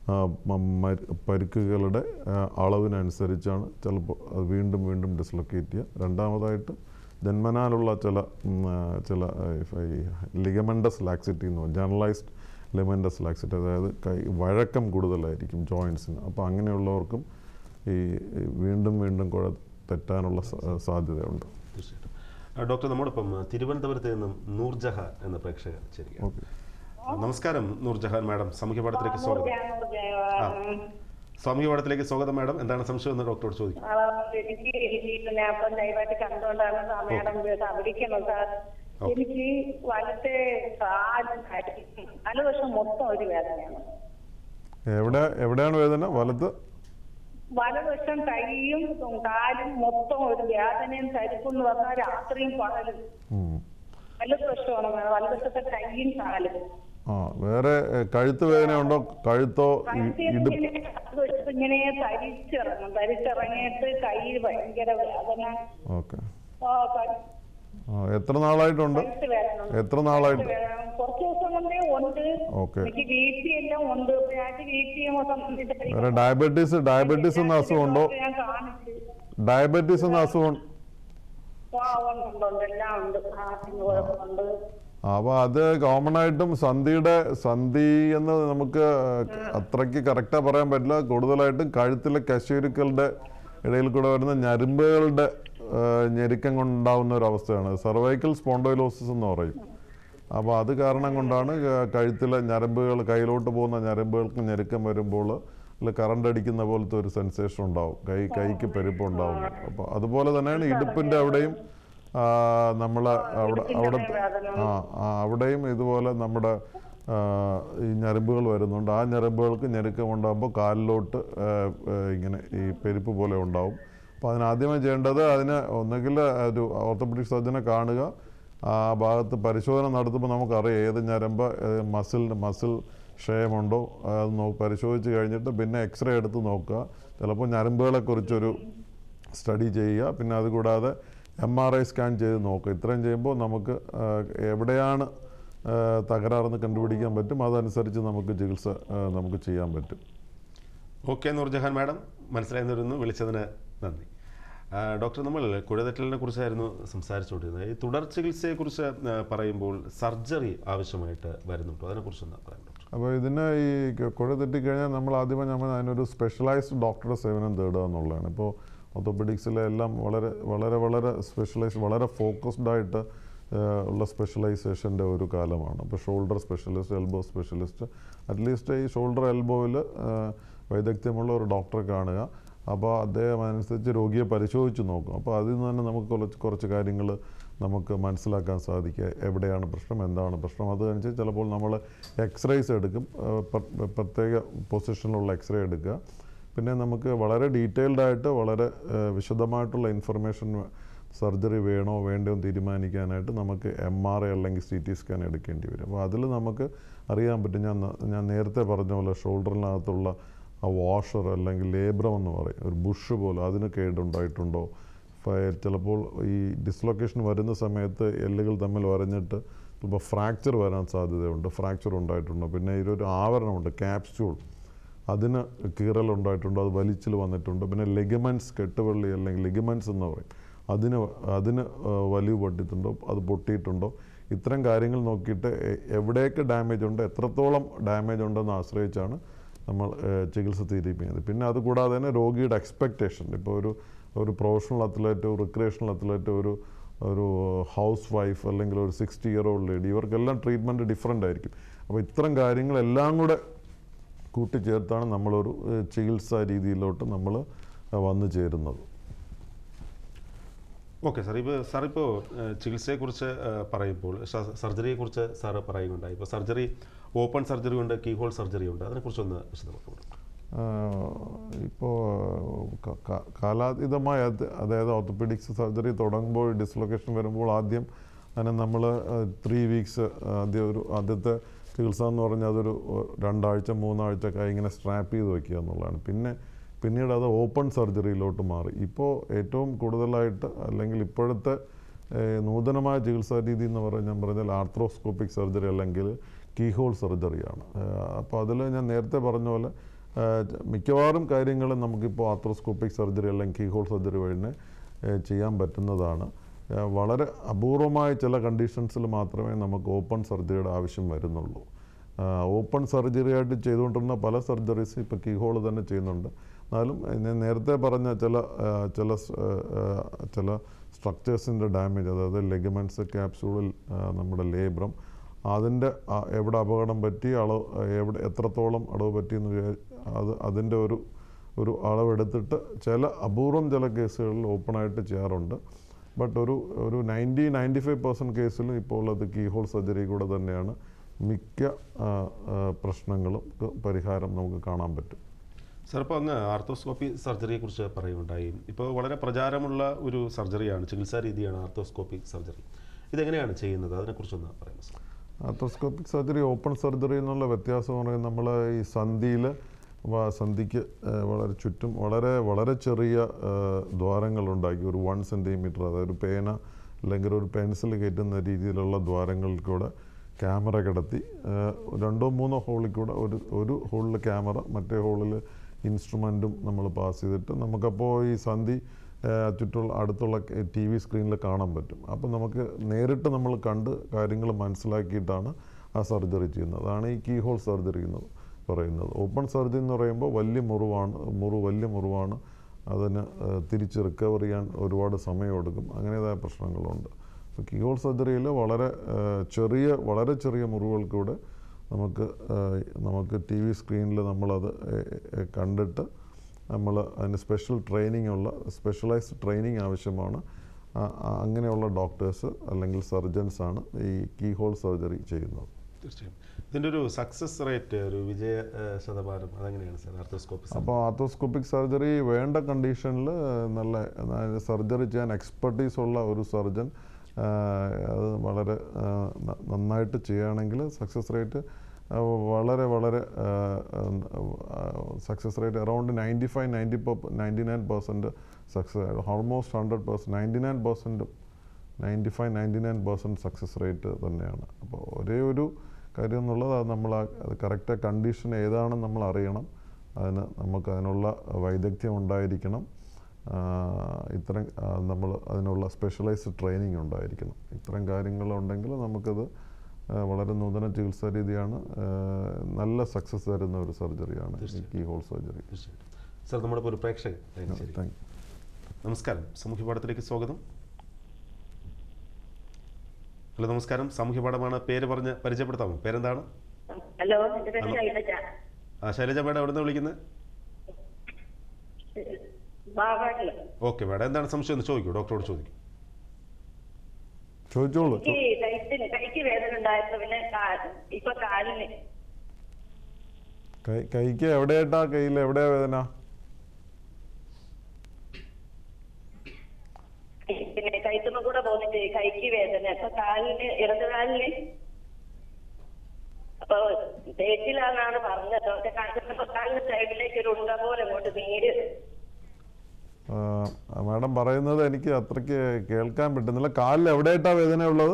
പരിക്കുകളുടെ അളവിനനുസരിച്ചാണ് ചിലപ്പോൾ അത് വീണ്ടും വീണ്ടും ഡിസ്ലൊക്കേറ്റ് ചെയ്യുക. രണ്ടാമതായിട്ട് ജന്മനാലുള്ള ചില ചില ലിഗമെൻറ്റസ് ലാക്സിറ്റി എന്ന് പറയും, ജനറലൈസ്ഡ് ലിഗമെൻറ്റസ് ലാക്സിറ്റി, അതായത് കൈ വഴക്കം കൂടുതലായിരിക്കും ജോയിൻസിന്. അപ്പോൾ അങ്ങനെയുള്ളവർക്കും ഈ വീണ്ടും വീണ്ടും കുഴ തെറ്റാനുള്ള സാധ്യതയുണ്ട്. തീർച്ചയായിട്ടും. ഡോക്ടർ, നമ്മോടൊപ്പം തിരുവനന്തപുരത്ത് നിന്നും നൂർജഹാൻ എന്ന പ്രേക്ഷകർ ചേരുക. ഓക്കെ, നമസ്കാരം നൂർജഹാൻ മാഡം, സാമൂഹ്യ പാഠത്തിലേക്ക് സ്വാഗതം. ആ സാമൂഹ്യ പാഠത്തിലേക്ക് സ്വാഗതം മാഡം. എന്താണ് സംശയം എന്ന് ഡോക്ടറോട് ചോദിക്കും. എനിക്ക് ലൈവായിട്ട് കണ്ടുകൊണ്ടാണ് മാഡം വിളിക്കുന്നത് സാർ. എനിക്ക് വലത്തെ കാലും വലതുവശം മൊത്തം ഒരു വേദനയാണ്. എവിടെ എവിടെയാണ് വേദന? വലത്ത് വലതുവശം കൈയും കാലും മൊത്തം ഒരു വേദനയും തരിപ്പെന്ന് പറഞ്ഞാൽ രാത്രിയും പകലും വലതുവശമാണ്. വലതുവശത്തെ കൈയും കാലും. ആ വേറെ കഴുത്ത് വേദനയുണ്ടോ? കഴുത്തോ ഇങ്ങനെ തരിച്ചിറങ്ങും, തരിച്ചിറങ്ങിയിട്ട് കൈ ഭയങ്കര വേദന. ഓക്കെ, ആ, എത്ര നാളായിട്ടുണ്ട്? കഴുത്ത് വേദന ഉണ്ട്. എത്ര നാളായിട്ട്? കഴുത്ത് വേദന കുറച്ച് ദിവസം കൊണ്ടേ ഉണ്ട്. ഓക്കെ. എനിക്ക് ബി പി എല്ലാം ഉണ്ട്. ഞാൻ ബി പി വേറെ ഡയബറ്റീസ് ഡയബറ്റീസ് എന്ന അസുഖമുണ്ടോ? ഞാൻ കാണിച്ചു. ഡയബറ്റീസ് എന്ന അസുഖം ആ, ഉണ്ട്, ഉണ്ട്, ഉണ്ട്, എല്ലാം ഉണ്ട്. ഹാർട്ടിന് കുഴപ്പമുണ്ട്. അപ്പോൾ അത് കോമൺ ആയിട്ടും സന്ധിയുടെ സന്ധി എന്ന് നമുക്ക് അത്രയ്ക്ക് കറക്റ്റാ പറയാൻ പറ്റില്ല. കൂടുതലായിട്ടും കഴുത്തിലെ കശേരുക്കളുടെ ഇടയിൽ കൂടെ വരുന്ന ഞരമ്പുകളുടെ ഞെരുക്കം കൊണ്ടുണ്ടാവുന്ന ഒരു അവസ്ഥയാണ് സെർവൈക്കൽ സ്പോണ്ടൈലോസിസ് എന്ന് പറയും. അപ്പോൾ അത് കാരണം കൊണ്ടാണ് കഴുത്തിലെ ഞരമ്പുകൾ, കയ്യിലോട്ട് പോകുന്ന ഞരമ്പുകൾക്ക് ഞെരുക്കം വരുമ്പോൾ അല്ല കറണ്ട് അടിക്കുന്ന പോലത്തെ ഒരു സെൻസേഷൻ ഉണ്ടാവും, കൈ കൈക്ക് പെരുപ്പം ഉണ്ടാവും. അപ്പോൾ അതുപോലെ തന്നെയാണ് ഇടുപ്പിൻ്റെ അവിടെയും നമ്മൾ അവിടെ അവിടെ ആ അവിടെയും ഇതുപോലെ നമ്മുടെ ഈ ഞരമ്പുകൾ വരുന്നുണ്ട്. ആ ഞരമ്പുകൾക്ക് ഞെരുക്കം ഉണ്ടാകുമ്പോൾ കാലിലോട്ട് ഇങ്ങനെ ഈ പെരുപ്പ് പോലെ ഉണ്ടാവും. അപ്പോൾ അതിനാദ്യമേ ചെയ്യേണ്ടത് അതിന് ഒന്നുകിൽ ഒരു ഓർത്തോപെഡിക് സർജനെ കാണുക. ആ ഭാഗത്ത് പരിശോധന നടത്തുമ്പോൾ നമുക്കറിയാം ഏത് ഞരമ്പ് മസിലിന് മസിൽ ക്ഷയമുണ്ടോ അത് നോ പരിശോധിച്ച് കഴിഞ്ഞിട്ട് പിന്നെ എക്സ്റേ എടുത്ത് നോക്കുക. ചിലപ്പോൾ ഞരമ്പുകളെക്കുറിച്ചൊരു സ്റ്റഡി ചെയ്യുക. പിന്നെ അതുകൂടാതെ എം ആർ ഐ സ്കാൻ ചെയ്ത് നോക്കുക. ഇത്രയും ചെയ്യുമ്പോൾ നമുക്ക് എവിടെയാണ് തകരാറെന്ന് കണ്ടുപിടിക്കാൻ പറ്റും. അതനുസരിച്ച് നമുക്ക് ചികിത്സ നമുക്ക് ചെയ്യാൻ പറ്റും. ഓക്കെ നൂർജഹാൻ മാഡം, മനസ്സിലായെന്ന് വരുന്നു. വിളിച്ചതിന് നന്ദി. ഡോക്ടർ, നമ്മൾ കുഴതെറ്റലിനെ കുറിച്ചായിരുന്നു സംസാരിച്ചുകൊണ്ടിരുന്നത്. ഈ തുടർ ചികിത്സയെക്കുറിച്ച് പറയുമ്പോൾ സർജറി ആവശ്യമായിട്ട് വരുന്നുണ്ടോ? അതിനെക്കുറിച്ച് എന്താ പറയാം ഡോക്ടർ? അപ്പോൾ ഇതിന് ഈ കുഴ തെറ്റിക്കഴിഞ്ഞാൽ നമ്മൾ ആദ്യമേ നമ്മൾ അതിനൊരു സ്പെഷ്യലൈസ്ഡ് ഡോക്ടറുടെ സേവനം തേടുക എന്നുള്ളതാണ്. ഇപ്പോൾ ഓർത്തോപെഡിക്സിലെ എല്ലാം വളരെ വളരെ വളരെ സ്പെഷ്യലൈസ് വളരെ ഫോക്കസ്ഡ് ആയിട്ട് ഉള്ള സ്പെഷ്യലൈസേഷൻ്റെ ഒരു കാലമാണ്. ഇപ്പോൾ shoulder specialist, elbow specialist, at least ഈ ഷോൾഡർ എൽബോയിൽ വൈദഗ്ധ്യമുള്ള ഒരു ഡോക്ടറെ കാണുക. അപ്പോൾ അദ്ദേഹം അനുസരിച്ച് രോഗിയെ പരിശോധിച്ച് നോക്കും. അപ്പോൾ അതിൽ നിന്ന് തന്നെ നമുക്ക് കുറച്ച് കുറച്ച് കാര്യങ്ങൾ നമുക്ക് മനസ്സിലാക്കാൻ സാധിക്കുക. എവിടെയാണ് പ്രശ്നം, എന്താണ് പ്രശ്നം. അതനുസരിച്ച് ചിലപ്പോൾ നമ്മൾ എക്സ്റേസ് എടുക്കും, പ്രത്യേക പൊസിഷനിലുള്ള എക്സ്റേ എടുക്കുക. പിന്നെ നമുക്ക് വളരെ ഡീറ്റെയിൽഡ് ആയിട്ട് വളരെ വിശദമായിട്ടുള്ള ഇൻഫർമേഷൻ സർജറി വേണോ വേണ്ടോ എന്ന് തീരുമാനിക്കാനായിട്ട് നമുക്ക് എം ആർ ഐ അല്ലെങ്കിൽ സി ടി സ്കാൻ എടുക്കേണ്ടി വരും. അപ്പോൾ അതിൽ നമുക്ക് അറിയാൻ പറ്റും. ഞാൻ ഞാൻ നേരത്തെ പറഞ്ഞ പോലെ ഷോൾഡറിനകത്തുള്ള ആ വാഷർ അല്ലെങ്കിൽ ലേബ്രം എന്ന് പറയും, ഒരു ബുഷ് പോലെ, അതിന് കേടുണ്ടായിട്ടുണ്ടോ. ചിലപ്പോൾ ഈ ഡിസ്ലൊക്കേഷൻ വരുന്ന സമയത്ത് എല്ലുകൾ തമ്മിൽ വരഞ്ഞിട്ട് ചിലപ്പോൾ ഫ്രാക്ചർ വരാൻ സാധ്യതയുണ്ട്. ഫ്രാക്ചർ ഉണ്ടായിട്ടുണ്ടോ. പിന്നെ ഇതിലൊരു ആവരണമുണ്ട്, ക്യാപ്സ്യൂൾ, അതിന് കീറലുണ്ടായിട്ടുണ്ടോ, അത് വലിച്ചിൽ വന്നിട്ടുണ്ട്. പിന്നെ ലിഗമെൻറ്റ്സ്, കെട്ടുവള്ളി അല്ലെങ്കിൽ ലിഗമെൻറ്റ്സ് എന്ന് പറയും, അതിന് അതിന് വലിവ് പൊട്ടിയിട്ടുണ്ടോ, അത് പൊട്ടിയിട്ടുണ്ടോ. ഇത്തരം കാര്യങ്ങൾ നോക്കിയിട്ട് എവിടെയൊക്കെ ഡാമേജ് ഉണ്ട്, എത്രത്തോളം ഡാമേജ് ഉണ്ടെന്ന് ആശ്രയിച്ചാണ് നമ്മൾ ചികിത്സ തീരുമാനിക്കുന്നത്. പിന്നെ അതുകൂടാതെ തന്നെ രോഗിയുടെ എക്സ്പെക്റ്റേഷൻ, ഇപ്പോൾ ഒരു ഒരു പ്രൊഫഷണൽ അത്ലറ്റ്, റിക്രിയേഷണൽ അത്ലറ്റ്, ഒരു ഒരു ഹൗസ് വൈഫ് അല്ലെങ്കിൽ ഒരു സിക്സ്റ്റി ഇയർ ഓൾഡ് ലേഡി, ഇവർക്കെല്ലാം ട്രീറ്റ്മെൻറ്റ് ഡിഫറെൻ്റ് ആയിരിക്കും. അപ്പോൾ ഇത്തരം കാര്യങ്ങളെല്ലാം കൂടെ കൂട്ടിച്ചേർത്താണ് നമ്മളൊരു ചികിത്സാ രീതിയിലോട്ട് നമ്മൾ വന്നു ചേരുന്നത്. ഓക്കെ സാർ, ഇപ്പോൾ സാർ ഇപ്പോൾ ചികിത്സയെക്കുറിച്ച് പറയുമ്പോൾ സർജറിയെക്കുറിച്ച് സാറ് പറയുന്നുണ്ടായി. ഇപ്പോൾ സർജറി ഓപ്പൺ സർജറി ഉണ്ട്, കീ ഹോൾ സർജറി ഉണ്ട്, അതിനെക്കുറിച്ചൊന്ന് വിശദമാക്കും. ഇപ്പോൾ കാലാതീതമായ അതായത് ഓർത്തോപെഡിക്സ് സർജറി തുടങ്ങുമ്പോൾ ഡിസ്ലൊക്കേഷൻ വരുമ്പോൾ ആദ്യം അതിനെ നമ്മൾ ത്രീ വീക്സ് ആദ്യം ഒരു ആദ്യത്തെ ചികിത്സ എന്ന് പറഞ്ഞാൽ അതൊരു രണ്ടാഴ്ച മൂന്നാഴ്ചയൊക്കെ ഇങ്ങനെ സ്ട്രാപ്പ് ചെയ്ത് വയ്ക്കുക എന്നുള്ളതാണ്. പിന്നെ പിന്നീട് അത് ഓപ്പൺ സർജറിയിലോട്ട് മാറി. ഇപ്പോൾ ഏറ്റവും കൂടുതലായിട്ട് അല്ലെങ്കിൽ ഇപ്പോഴത്തെ നൂതനമായ ചികിത്സാ രീതി എന്ന് പറഞ്ഞാൽ ഞാൻ പറഞ്ഞാൽ ആർത്രോസ്കോപ്പിക് സർജറി അല്ലെങ്കിൽ കീ ഹോൾ സർജറിയാണ്. അപ്പോൾ അതിൽ ഞാൻ നേരത്തെ പറഞ്ഞ പോലെ മിക്കവാറും കാര്യങ്ങൾ നമുക്കിപ്പോൾ ആർത്രോസ്കോപ്പിക് സർജറി അല്ലെങ്കിൽ കീ ഹോൾ സർജറി വഴി ചെയ്യാൻ പറ്റുന്നതാണ്. വളരെ അപൂർവമായ ചില കണ്ടീഷൻസിൽ മാത്രമേ നമുക്ക് ഓപ്പൺ സർജറിയുടെ ആവശ്യം വരുന്നുള്ളൂ. ഓപ്പൺ സർജറി ആയിട്ട് ചെയ്തുകൊണ്ടിരുന്ന പല സർജറീസ് ഇപ്പോൾ കീ ഹോൾ തന്നെ ചെയ്യുന്നുണ്ട്. എന്നാലും ഞാൻ നേരത്തെ പറഞ്ഞ ചില ചില ചില സ്ട്രക്ചേഴ്സിൻ്റെ ഡാമേജ്, അതായത് ലെഗമെൻറ്റ്സ്, ക്യാപ്സ്യൂളിൽ നമ്മുടെ ലേബ്രം, അതിൻ്റെ എവിടെ അപകടം പറ്റി, അളവ് എവിടെ എത്രത്തോളം അളവ് പറ്റിയെന്ന് വിചാരിച്ച് അത് അതിൻ്റെ ഒരു ഒരു അളവെടുത്തിട്ട് ചില അപൂർവം ചില കേസുകളിൽ ഓപ്പണായിട്ട് ചെയ്യാറുണ്ട്. ബട്ട് ഒരു ഒരു നയൻറ്റി നയൻറ്റി ഫൈവ് പെർസെൻറ്റ് കേസിലും ഇപ്പോൾ ഉള്ളത് കീ ഹോൾ സർജറി കൂടെ തന്നെയാണ് മിക്ക പ്രശ്നങ്ങളും പരിഹാരം നമുക്ക് കാണാൻ പറ്റും. സാർ, ഇപ്പോൾ അങ്ങ് ആർത്തോസ്കോപ്പി സർജറിയെക്കുറിച്ച് പറയുകയുണ്ടായി. ഇപ്പോൾ വളരെ പ്രചാരമുള്ള ഒരു സർജറിയാണ്, ചികിത്സാ രീതിയാണ് ആർത്തോസ്കോപ്പി സർജറി. ഇതെങ്ങനെയാണ് ചെയ്യുന്നത്, അതിനെക്കുറിച്ചൊന്ന് പറയാം sir. Arthroscopic surgery open surgery എന്നുള്ള വ്യത്യാസം എന്ന് പറയുന്നത് നമ്മൾ ഈ സന്ധിയിൽ സന്ധിക്ക് വളരെ ചുറ്റും വളരെ വളരെ ചെറിയ ദ്വാരങ്ങളുണ്ടാക്കി ഒരു വൺ സെൻറ്റിമീറ്റർ, അതായത് ഒരു പേന അല്ലെങ്കിൽ ഒരു പെൻസിൽ കയറ്റുന്ന രീതിയിലുള്ള ദ്വാരങ്ങളിൽ കൂടെ ക്യാമറ കിടത്തി രണ്ടോ മൂന്നോ ഹോളിൽ കൂടെ ഒരു ഒരു ഹോളിൽ ക്യാമറ, മറ്റേ ഹോളിൽ ഇൻസ്ട്രുമെൻറ്റും നമ്മൾ പാസ് ചെയ്തിട്ട് നമുക്കപ്പോൾ ഈ സന്ധി ചുറ്റുള്ള അടുത്തുള്ള ടി വി സ്ക്രീനിൽ കാണാൻ പറ്റും. അപ്പോൾ നമുക്ക് നേരിട്ട് നമ്മൾ കണ്ട് കാര്യങ്ങൾ മനസ്സിലാക്കിയിട്ടാണ് ആ സർജറി ചെയ്യുന്നത്. അതാണ് ഈ കീ ഹോൾ സർജറി എന്ന് പറയുന്നത്. ഓപ്പൺ സർജറി എന്ന് പറയുമ്പോൾ വലിയ മുറിവാണ്, മുറിവ് വലിയ മുറിവാണ്. അതിന് തിരിച്ച് റിക്കവർ ചെയ്യാൻ ഒരുപാട് സമയമെടുക്കും. അങ്ങനെതായ പ്രശ്നങ്ങളുണ്ട്. അപ്പോൾ കീ ഹോൾ സർജറിയിൽ വളരെ ചെറിയ വളരെ ചെറിയ മുറിവുകൾക്കൂടെ നമുക്ക് നമുക്ക് ടി വി സ്ക്രീനിൽ നമ്മളത് കണ്ടിട്ട് നമ്മൾ അതിന് സ്പെഷ്യൽ ട്രെയിനിങ് ഉള്ള സ്പെഷ്യലൈസ്ഡ് ട്രെയിനിങ് ആവശ്യമാണ്. അങ്ങനെയുള്ള ഡോക്ടേഴ്സ് അല്ലെങ്കിൽ സർജൻസാണ് ഈ കീ ഹോൾ സർജറി ചെയ്യുന്നത്. തീർച്ചയായും ഇതിൻ്റെ ഒരു സക്സസ് റേറ്റ്, ഒരു വിജയ ശതമാനം അതെങ്ങനെയാണ് സാർ ആർത്തോസ്കോപ്പി? അപ്പോൾ ആർത്തോസ്കോപ്പിക് സർജറി വേണ്ട കണ്ടീഷനിൽ നല്ല സർജറി ചെയ്യാൻ എക്സ്പെർട്ടീസ് ഉള്ള ഒരു സർജൻ അത് വളരെ നന്നായിട്ട് ചെയ്യുകയാണെങ്കിൽ സക്സസ് റേറ്റ് വളരെ വളരെ success rate around ninety five ninety ninety nine percent success, almost hundred percent ninety nine പെർസെൻറ്റും ninety five ninety nine percent success rate തന്നെയാണ്. അപ്പോൾ ഒരേ ഒരു കാര്യം എന്നുള്ളത് അത് നമ്മൾ അത് കറക്റ്റ് കണ്ടീഷൻ ഏതാണെന്ന് നമ്മൾ അറിയണം. അതിന് നമുക്ക് അതിനുള്ള വൈദഗ്ധ്യം ഉണ്ടായിരിക്കണം. ഇത്തരം നമ്മൾ അതിനുള്ള സ്പെഷ്യലൈസ്ഡ് ട്രെയിനിങ് ഉണ്ടായിരിക്കണം. ഇത്തരം കാര്യങ്ങളുണ്ടെങ്കിൽ നമുക്കത് വളരെ നൂതന ചികിത്സാ രീതിയാണ്. നല്ല സക്സസ് തരുന്ന ഒരു സർജറിയാണ് കീ ഹോൾ സർജറി. സാർ, നമ്മുടെ ഒരു പ്രേക്ഷകൻ. Thank you. നമസ്കാരം, സാമൂഹ്യ പാഠത്തിലേക്ക് സ്വാഗതം. ഹലോ, നമസ്കാരം. സാമൂഹ്യ പാഠമാണ്. പേര് പറഞ്ഞ് പരിചയപ്പെടുത്താമോ? പേരെന്താണ്? ഹലോ, ആ ശൈലജ മേഡം, എവിടെ നിന്ന് വിളിക്കുന്നത്? ഓക്കെ മേഡം, എന്താണ് സംശയം എന്ന് ചോദിക്കൂ, ഡോക്ടറോട് ചോദിക്കും. ചോദിച്ചോളൂ. കൈക്ക് വേദന ഉണ്ടായിരുന്നു, പിന്നെ ഇപ്പൊ കാലിന്. കൈക്ക് എവിടെയായിട്ടാ? കയ്യിൽ എവിടെയാ വേദന? പിന്നെ കൈത്തുമ്പ കൂടെ പോന്നിട്ട് കൈക്ക് വേദന. അപ്പൊ കാലിന്, ഇടതുകാലിന് അപ്പൊ തേറ്റിലാന്നാണ് പറഞ്ഞത്. കാലിന് സൈഡിലേക്ക് ഒരു ഉണ്ട പോലെ അങ്ങോട്ട് നീര്. മാഡം പറയുന്നത് എനിക്ക് അത്രയ്ക്ക് കേൾക്കാൻ പറ്റുന്നില്ല. കാലിൽ എവിടെയായിട്ടാ വേദന ഉള്ളത്?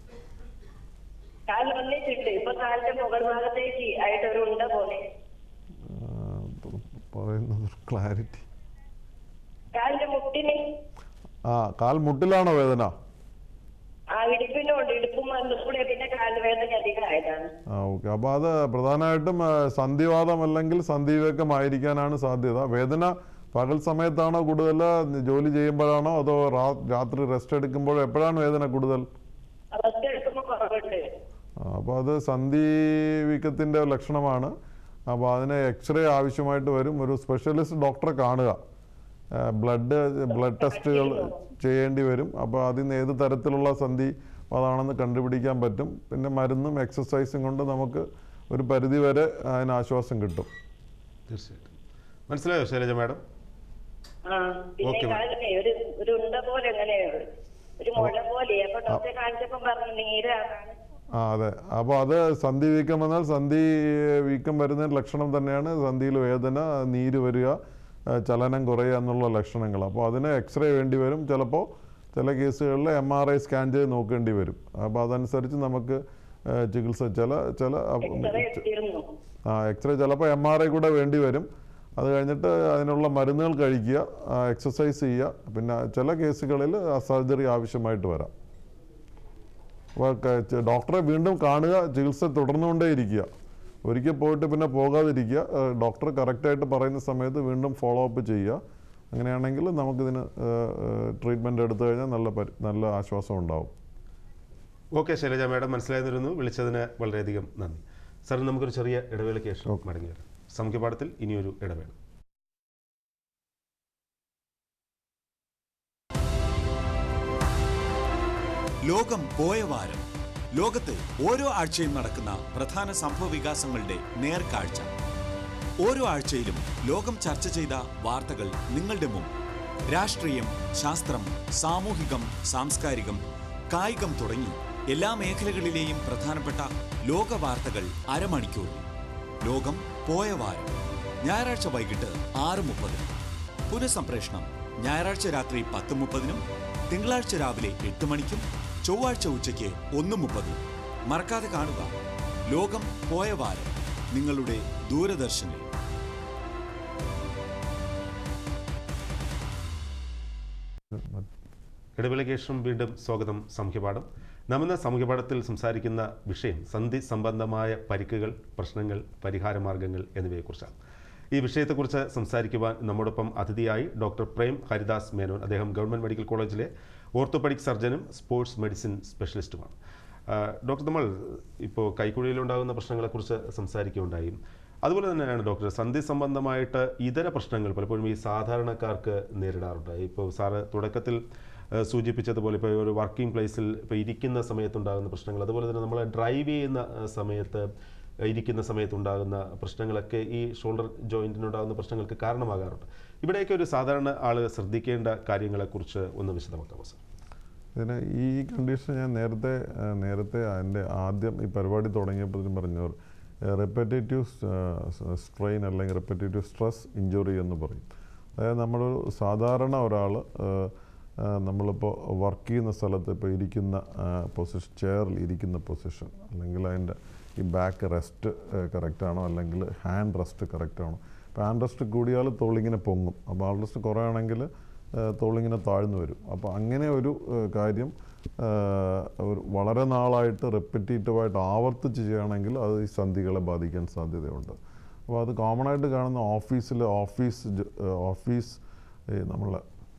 കാല് വന്നിട്ടുണ്ട്, ഇപ്പൊ കാലിന്റെ മുകൾ ഭാഗത്തേക്ക് ആയിട്ട് ഒരു ഉണ്ട പോലെ. പറയുന്നത് ക്ലാരിറ്റി. കാലിന്റെ മുട്ടിന്. ആ, കാൽ മുട്ടിലാണോ വേദന? ആ, ഇടുപ്പിനുണ്ട്. ഇടുപ്പും കൂടെ പിന്നെ കാല് വേദന അധികമായതാണ്. ആ, ഓക്കെ. അപ്പൊ അത് പ്രധാനമായിട്ടും സന്ധിവാദം അല്ലെങ്കിൽ സന്ധിവേക്കമായിരിക്കാനാണ് സാധ്യത. വേദന പകൽ സമയത്താണോ കൂടുതൽ, ജോലി ചെയ്യുമ്പോഴാണോ, അതോ രാത്രി റെസ്റ്റ് എടുക്കുമ്പോഴോ? എപ്പോഴാണ് വേദന കൂടുതൽ? അപ്പോൾ അത് സന്ധിവീക്കത്തിൻ്റെ ലക്ഷണമാണ്. അപ്പോൾ അതിന് എക്സ്റേ ആവശ്യമായിട്ട് വരും. ഒരു സ്പെഷ്യലിസ്റ്റ് ഡോക്ടറെ കാണുക. ബ്ലഡ് ബ്ലഡ് ടെസ്റ്റുകൾ ചെയ്യേണ്ടി വരും. അപ്പോൾ അതിൽ നിന്ന് ഏത് തരത്തിലുള്ള സന്ധി അതാണെന്ന് കണ്ടുപിടിക്കാൻ പറ്റും. പിന്നെ മരുന്നും എക്സസൈസും കൊണ്ട് നമുക്ക് ഒരു പരിധി വരെ അതിന് ആശ്വാസം കിട്ടും. തീർച്ചയായിട്ടും. മനസ്സിലായോ ശൈലജ മാഡം? ആ, അതെ. അപ്പോൾ അത് സന്ധി വീക്കം വന്നാൽ സന്ധി വീക്കം വരുന്ന ലക്ഷണം തന്നെയാണ്. സന്ധിയിൽ വേദന, നീര് വരിക, ചലനം കുറയുക എന്നുള്ള ലക്ഷണങ്ങൾ. അപ്പോൾ അതിന് എക്സ്റേ വേണ്ടി വരും. ചിലപ്പോൾ ചില കേസുകളിൽ എം ആർ ഐ സ്കാൻ ചെയ്ത് നോക്കേണ്ടി വരും. അപ്പോൾ അതനുസരിച്ച് നമുക്ക് ചികിത്സ ചില ചില ആ എക്സ്റേ ചിലപ്പോൾ എം ആർ ഐ കൂടെ വേണ്ടി വരും. അത് കഴിഞ്ഞിട്ട് അതിനുള്ള മരുന്നുകൾ കഴിക്കുക, എക്സസൈസ് ചെയ്യുക. പിന്നെ ചില കേസുകളിൽ സർജറി ആവശ്യമായിട്ട് വരാം. അപ്പോൾ ഡോക്ടറെ വീണ്ടും കാണുക, ചികിത്സ തുടർന്നുകൊണ്ടേയിരിക്കുക. ഒരിക്കൽ പോയിട്ട് പിന്നെ പോകാതിരിക്കുക. ഡോക്ടർ കറക്റ്റായിട്ട് പറയുന്ന സമയത്ത് വീണ്ടും ഫോളോ അപ്പ് ചെയ്യുക. അങ്ങനെയാണെങ്കിൽ നമുക്കിതിന് ട്രീറ്റ്മെൻറ്റ് എടുത്തു കഴിഞ്ഞാൽ നല്ല നല്ല ആശ്വാസം ഉണ്ടാവും. ഓക്കെ ശൈലജ മാഡം, മനസ്സിലായിരുന്നു. വിളിച്ചതിന് വളരെയധികം നന്ദി. സാർ, നമുക്കൊരു ചെറിയ ഇടവേളയ്ക്ക് ശേഷം മടങ്ങി വരാം. സാമൂഹ്യപാഠത്തിൽ ഇനിയൊരു ഇടവേള. ലോകം പോയ വാരം. ലോകത്ത് ഓരോ ആഴ്ചയും നടക്കുന്ന പ്രധാന സംഭവ വികാസങ്ങളുടെ നേർക്കാഴ്ച. ഓരോ ആഴ്ചയിലും ലോകം ചർച്ച ചെയ്ത വാർത്തകൾ നിങ്ങളുടെ മുമ്പ്. രാഷ്ട്രീയം, ശാസ്ത്രം, സാമൂഹികം, സാംസ്കാരികം, കായികം തുടങ്ങി എല്ലാ മേഖലകളിലെയും പ്രധാനപ്പെട്ട ലോക വാർത്തകൾ അരമണിക്കൂറിൽ. ലോകം പോയ വാരം. ഞായറാഴ്ച വൈകിട്ട് ആറ് മുപ്പതിന്. പുനഃസംപ്രേഷണം ഞായറാഴ്ച രാത്രി പത്ത് മുപ്പതിനും തിങ്കളാഴ്ച രാവിലെ എട്ട് മണിക്കും ചൊവ്വാഴ്ച ഉച്ചയ്ക്ക് ഒന്ന് മുപ്പതും. മറക്കാതെ കാണുക ലോകം പോയ വാരം നിങ്ങളുടെ ദൂരദർശനിൽ. ഇടവേളയ്ക്ക് ശേഷം വീണ്ടും സ്വാഗതം സാമൂഹ്യപാഠം. നാം ഇന്ന് സാമൂഹ്യപാഠത്തിൽ സംസാരിക്കുന്ന വിഷയം സന്ധി സംബന്ധമായ പരിക്കുകൾ, പ്രശ്നങ്ങൾ, പരിഹാരമാർഗങ്ങൾ എന്നിവയെക്കുറിച്ചാണ്. ഈ വിഷയത്തെക്കുറിച്ച് സംസാരിക്കുവാൻ നമ്മോടൊപ്പം അതിഥിയായി ഡോക്ടർ പ്രേം ഹരിദാസ് മേനോൻ. അദ്ദേഹം ഗവൺമെൻറ് മെഡിക്കൽ കോളേജിലെ ഓർത്തോപെഡിക് സർജനും സ്പോർട്സ് മെഡിസിൻ സ്പെഷ്യലിസ്റ്റുമാണ്. ഡോക്ടർ, നമ്മൾ ഇപ്പോൾ കൈക്കുഴിയിലുണ്ടാകുന്ന പ്രശ്നങ്ങളെക്കുറിച്ച് സംസാരിക്കുകയുണ്ടായി. അതുപോലെ തന്നെയാണ് ഡോക്ടർ, സന്ധി സംബന്ധമായിട്ട് ഇതര പ്രശ്നങ്ങൾ പലപ്പോഴും ഈ സാധാരണക്കാർക്ക് നേരിടാറുണ്ട്. ഇപ്പോൾ സാറ് തുടക്കത്തിൽ സൂചിപ്പിച്ചതുപോലെ ഇപ്പോൾ ഒരു വർക്കിംഗ് പ്ലേസിൽ ഇപ്പോൾ ഇരിക്കുന്ന സമയത്തുണ്ടാകുന്ന പ്രശ്നങ്ങൾ, അതുപോലെ തന്നെ നമ്മൾ ഡ്രൈവ് ചെയ്യുന്ന സമയത്ത് ഇരിക്കുന്ന സമയത്തുണ്ടാകുന്ന പ്രശ്നങ്ങളൊക്കെ ഈ ഷോൾഡർ ജോയിൻറ്റിനുണ്ടാകുന്ന പ്രശ്നങ്ങൾക്ക് കാരണമാകാറുണ്ട്. ഇവിടെയൊക്കെ ഒരു സാധാരണ ആൾ ശ്രദ്ധിക്കേണ്ട കാര്യങ്ങളെക്കുറിച്ച് ഒന്ന് വിശദമാക്കാമോ സാർ? ഇതിന് ഈ കണ്ടീഷൻ ഞാൻ നേരത്തെ നേരത്തെ അതിൻ്റെ ആദ്യം ഈ പരിപാടി തുടങ്ങിയപ്പോഴും പറഞ്ഞവർ റെപ്പറ്റേറ്റീവ് സ്ട്രെയിൻ അല്ലെങ്കിൽ റെപ്പറ്റേറ്റീവ് സ്ട്രെസ് ഇഞ്ചുറി എന്ന് പറയും. അതായത് നമ്മളൊരു സാധാരണ ഒരാൾ നമ്മളിപ്പോൾ വർക്ക് ചെയ്യുന്ന സ്ഥലത്ത് ഇപ്പോൾ ഇരിക്കുന്ന പൊസിഷൻ, ചെയറിൽ ഇരിക്കുന്ന പൊസിഷൻ, അല്ലെങ്കിൽ അതിൻ്റെ ഈ ബാക്ക് റെസ്റ്റ് കറക്റ്റാണോ അല്ലെങ്കിൽ ഹാൻഡ് റെസ്റ്റ് കറക്റ്റാണോ. ഇപ്പോൾ ഹാൻഡ് റെസ്റ്റ് കൂടിയാൽ തോളിങ്ങനെ പൊങ്ങും, അപ്പോൾ ഹാൻഡ് റെസ്റ്റ് കുറയാണെങ്കിൽ തോളിങ്ങനെ താഴ്ന്നു വരും. അപ്പോൾ അങ്ങനെ ഒരു കാര്യം ഒരു വളരെ നാളായിട്ട് റെപ്പിറ്റേറ്റീവായിട്ട് ആവർത്തിച്ച് ചെയ്യുകയാണെങ്കിൽ അത് ഈ സന്ധികളെ ബാധിക്കാൻ സാധ്യതയുണ്ട്. അപ്പോൾ അത് കോമൺ ആയിട്ട് കാണുന്ന ഓഫീസിൽ ഓഫീസ് ഓഫീസ് നമ്മൾ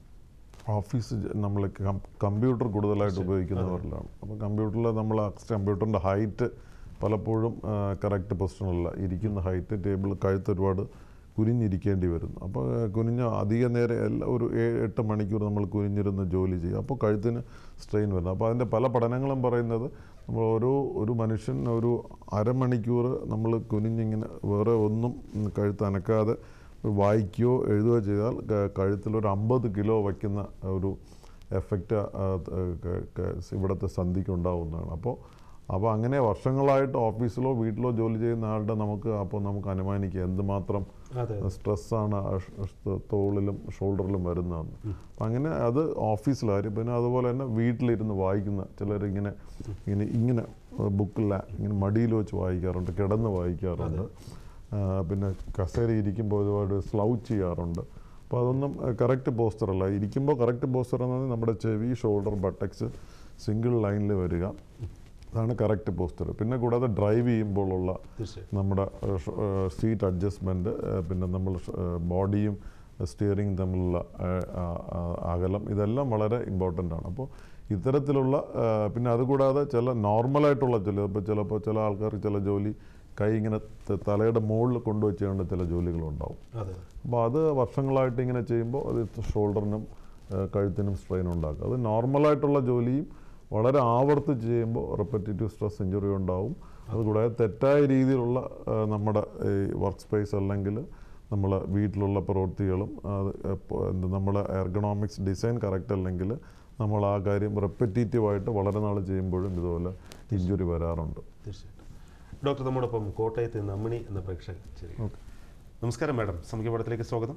ഓഫീസ് നമ്മൾ കമ്പ്യൂട്ടർ കൂടുതലായിട്ട് ഉപയോഗിക്കുന്നവരിലാണ്. അപ്പോൾ കമ്പ്യൂട്ടറിൽ നമ്മൾ കമ്പ്യൂട്ടറിൻ്റെ ഹൈറ്റ് പലപ്പോഴും കറക്റ്റ് പൊസിഷനല്ല, ഇരിക്കുന്ന ഹൈറ്റ് ടേബിൾ കഴുത്ത് ഒരുപാട് കുനിഞ്ഞിരിക്കേണ്ടി വരുന്നു. അപ്പോൾ കുനിഞ്ഞ അധിക നേരം എല്ലാ ഒരു ഏഴ് എട്ട് മണിക്കൂർ നമ്മൾ കുനിഞ്ഞിരുന്ന് ജോലി ചെയ്യും, അപ്പോൾ കഴുത്തിന് സ്ട്രെയിൻ വരുന്നു. അപ്പോൾ അതിൻ്റെ പല പഠനങ്ങളും പറയുന്നത് നമ്മൾ ഓരോ ഒരു മനുഷ്യൻ ഒരു അരമണിക്കൂർ നമ്മൾ കുനിഞ്ഞിങ്ങനെ വേറെ ഒന്നും കഴുത്ത് അനക്കാതെ വായിക്കുകയോ എഴുതുകയോ ചെയ്താൽ കഴുത്തിലൊരു അമ്പത് കിലോ വയ്ക്കുന്ന ഒരു എഫക്റ്റ് ഇവിടുത്തെ സന്ധിക്ക് ഉണ്ടാവുന്നതാണ്. അപ്പോൾ അപ്പോൾ അങ്ങനെ വർഷങ്ങളായിട്ട് ഓഫീസിലോ വീട്ടിലോ ജോലി ചെയ്യുന്ന ആളുടെ നമുക്ക് അപ്പോൾ നമുക്ക് അനുമാനിക്കുക എന്തുമാത്രം സ്ട്രെസ്സാണ് തോളിലും ഷോൾഡറിലും വരുന്നതെന്ന്. അപ്പം അങ്ങനെ അത് ഓഫീസിലാരും. പിന്നെ അതുപോലെ തന്നെ വീട്ടിലിരുന്ന് വായിക്കുന്ന ചിലരിങ്ങനെ ഇങ്ങനെ ഇങ്ങനെ ബുക്കിൽ ഇങ്ങനെ മടിയിൽ വെച്ച് വായിക്കാറുണ്ട്, കിടന്ന് വായിക്കാറുണ്ട്. പിന്നെ കസേര ഇരിക്കുമ്പോൾ ഒരുപാട് സ്ലൗച്ച് ചെയ്യാറുണ്ട്. അപ്പോൾ അതൊന്നും കറക്റ്റ് പോസ്റ്ററല്ല. ഇരിക്കുമ്പോൾ കറക്റ്റ് പോസ്റ്റർ എന്ന് പറഞ്ഞാൽ നമ്മുടെ ചെവി, ഷോൾഡർ, ബട്ടക്സ് സിംഗിൾ ലൈനിൽ വരിക, അതാണ് കറക്റ്റ് പോസ്റ്റർ. പിന്നെ കൂടാതെ ഡ്രൈവ് ചെയ്യുമ്പോഴുള്ള നമ്മുടെ സീറ്റ് അഡ്ജസ്റ്റ്മെൻറ്റ്, പിന്നെ നമ്മൾ ബോഡിയും സ്റ്റിയറിംഗ് തമ്മിലുള്ള അകലം, ഇതെല്ലാം വളരെ ഇമ്പോർട്ടൻ്റ് ആണ്. അപ്പോൾ ഇത്തരത്തിലുള്ള പിന്നെ അതുകൂടാതെ ചില നോർമലായിട്ടുള്ള ചില ഇപ്പോൾ ചിലപ്പോൾ ചില ആൾക്കാർക്ക് ചില ജോലി കൈ ഇങ്ങനെ തലയുടെ മുകളിൽ കൊണ്ടുവച്ച് ചെയ്യേണ്ട ചില ജോലികളുണ്ടാവും. അപ്പോൾ അത് വർഷങ്ങളായിട്ട് ഇങ്ങനെ ചെയ്യുമ്പോൾ അത് ഷോൾഡറിനും കഴുത്തിനും സ്ട്രെയിൻ ഉണ്ടാക്കും. അത് നോർമലായിട്ടുള്ള ജോലിയും വളരെ ആവർത്തിച്ച് ചെയ്യുമ്പോൾ റെപ്പറ്റേറ്റീവ് സ്ട്രെസ് ഇഞ്ചുറി ഉണ്ടാവും. അതുകൂടാതെ തെറ്റായ രീതിയിലുള്ള നമ്മുടെ ഈ വർക്ക് സ്പേസ് അല്ലെങ്കിൽ നമ്മൾ വീട്ടിലുള്ള പ്രവൃത്തികളും അത് നമ്മുടെ എർഗണോമിക്സ് ഡിസൈൻ കറക്റ്റ് അല്ലെങ്കിൽ നമ്മൾ ആ കാര്യം റെപ്പറ്റേറ്റീവായിട്ട് വളരെ നാൾ ചെയ്യുമ്പോഴും ഇതുപോലെ ഇഞ്ചുറി വരാറുണ്ട്. തീർച്ചയായിട്ടും. ഡോക്ടർ, നമ്മോടൊപ്പം കോട്ടയത്ത് നിന്ന് അമ്മിണി എന്ന പ്രേക്ഷകൻ. ശരി, നമസ്കാരം മാഡം, സാമൂഹ്യപാഠത്തിലേക്ക് സ്വാഗതം.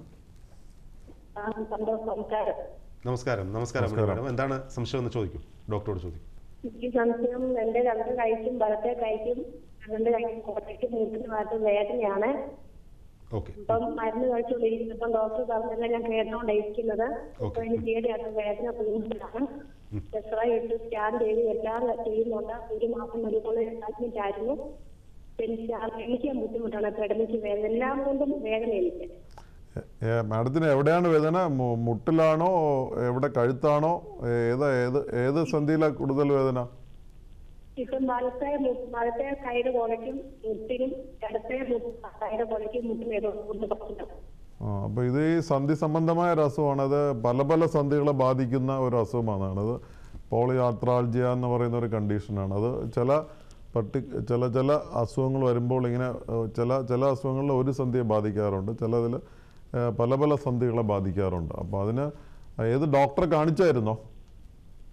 നമസ്കാരം. നമസ്കാരം മാഡം, എന്താണ് സംശയം എന്ന് ചോദിക്കും, ഡോക്ടറോട് ചോദിക്കും. എനിക്ക് സംശയം, എന്റെ രണ്ട് കൈക്കും വലത്തെ കൈക്കും രണ്ട് കൈക്കും കോട്ടയ്ക്ക് മൂട്ടിന് ഭാഗത്ത് വേദനയാണ്. ഇപ്പം മരുന്ന് കഴിച്ചുകൊണ്ടിരിക്കുന്നത്. ഇപ്പം ഡോക്ടർ പറഞ്ഞല്ല ഞാൻ കേട്ടോണ്ടിരിക്കുന്നത്. ഇപ്പൊ എനിക്ക് ഈയിടെയാണ് വേദന കൂടുതലാണ്. എക്സ്റേ ഇട്ട് സ്കാൻ ചെയ്ത് എല്ലാം ചെയ്യുന്നുണ്ട്. ഒരു മാസം മരുന്നുകൾ അഡ്മിറ്റ് ആയിരുന്നു. പിന്നെ എണീക്കാൻ ബുദ്ധിമുട്ടാണ്, പെടലിക്ക് വേദന, എല്ലാം കൊണ്ടും വേദന എനിക്ക്. മാഡത്തിന് എവിടെയാണ് വേദന? മുട്ടിലാണോ, എവിടെ, കഴുത്താണോ, ഏതാ ഏത് ഏത് സന്ധിയിലാണ് കൂടുതൽ വേദന? ഇപ്പം വലത്തെ വലത്തെ കൈയുടെ കൊലയ്ക്കും മുട്ടിനും ഇടത്തെ കൈയുടെ കൊലയ്ക്കും മുട്ടിനും. ആ അപ്പോൾ ഇത് ഈ സന്ധി സംബന്ധമായ ഒരു അസുഖമാണ്. അത് പല പല സന്ധികളെ ബാധിക്കുന്ന ഒരു അസുഖമാണ്. അത് പോളിയാർത്രാൾജിയ എന്ന് പറയുന്ന ഒരു കണ്ടീഷനാണ്. അത് ചില പർട്ടി ചില ചില അസുഖങ്ങൾ വരുമ്പോൾ ഇങ്ങനെ ചില ചില അസുഖങ്ങളിൽ ഒരു സന്ധിയെ ബാധിക്കാറുണ്ട്, ചിലതിൽ പല പല സന്ധികളെ ബാധിക്കാറുണ്ട്. അപ്പോൾ അതിന് ഏത് ഡോക്ടറെ കാണിച്ചായിരുന്നോ?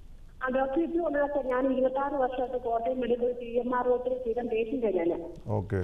ഞാൻ ഇരുപത്താറ് വർഷമായിട്ട് Kottayam medical P M R റോട്ടിൽ സ്ഥിരം പേഷ്യൻ്റ് ഞാൻ. ഓക്കെ.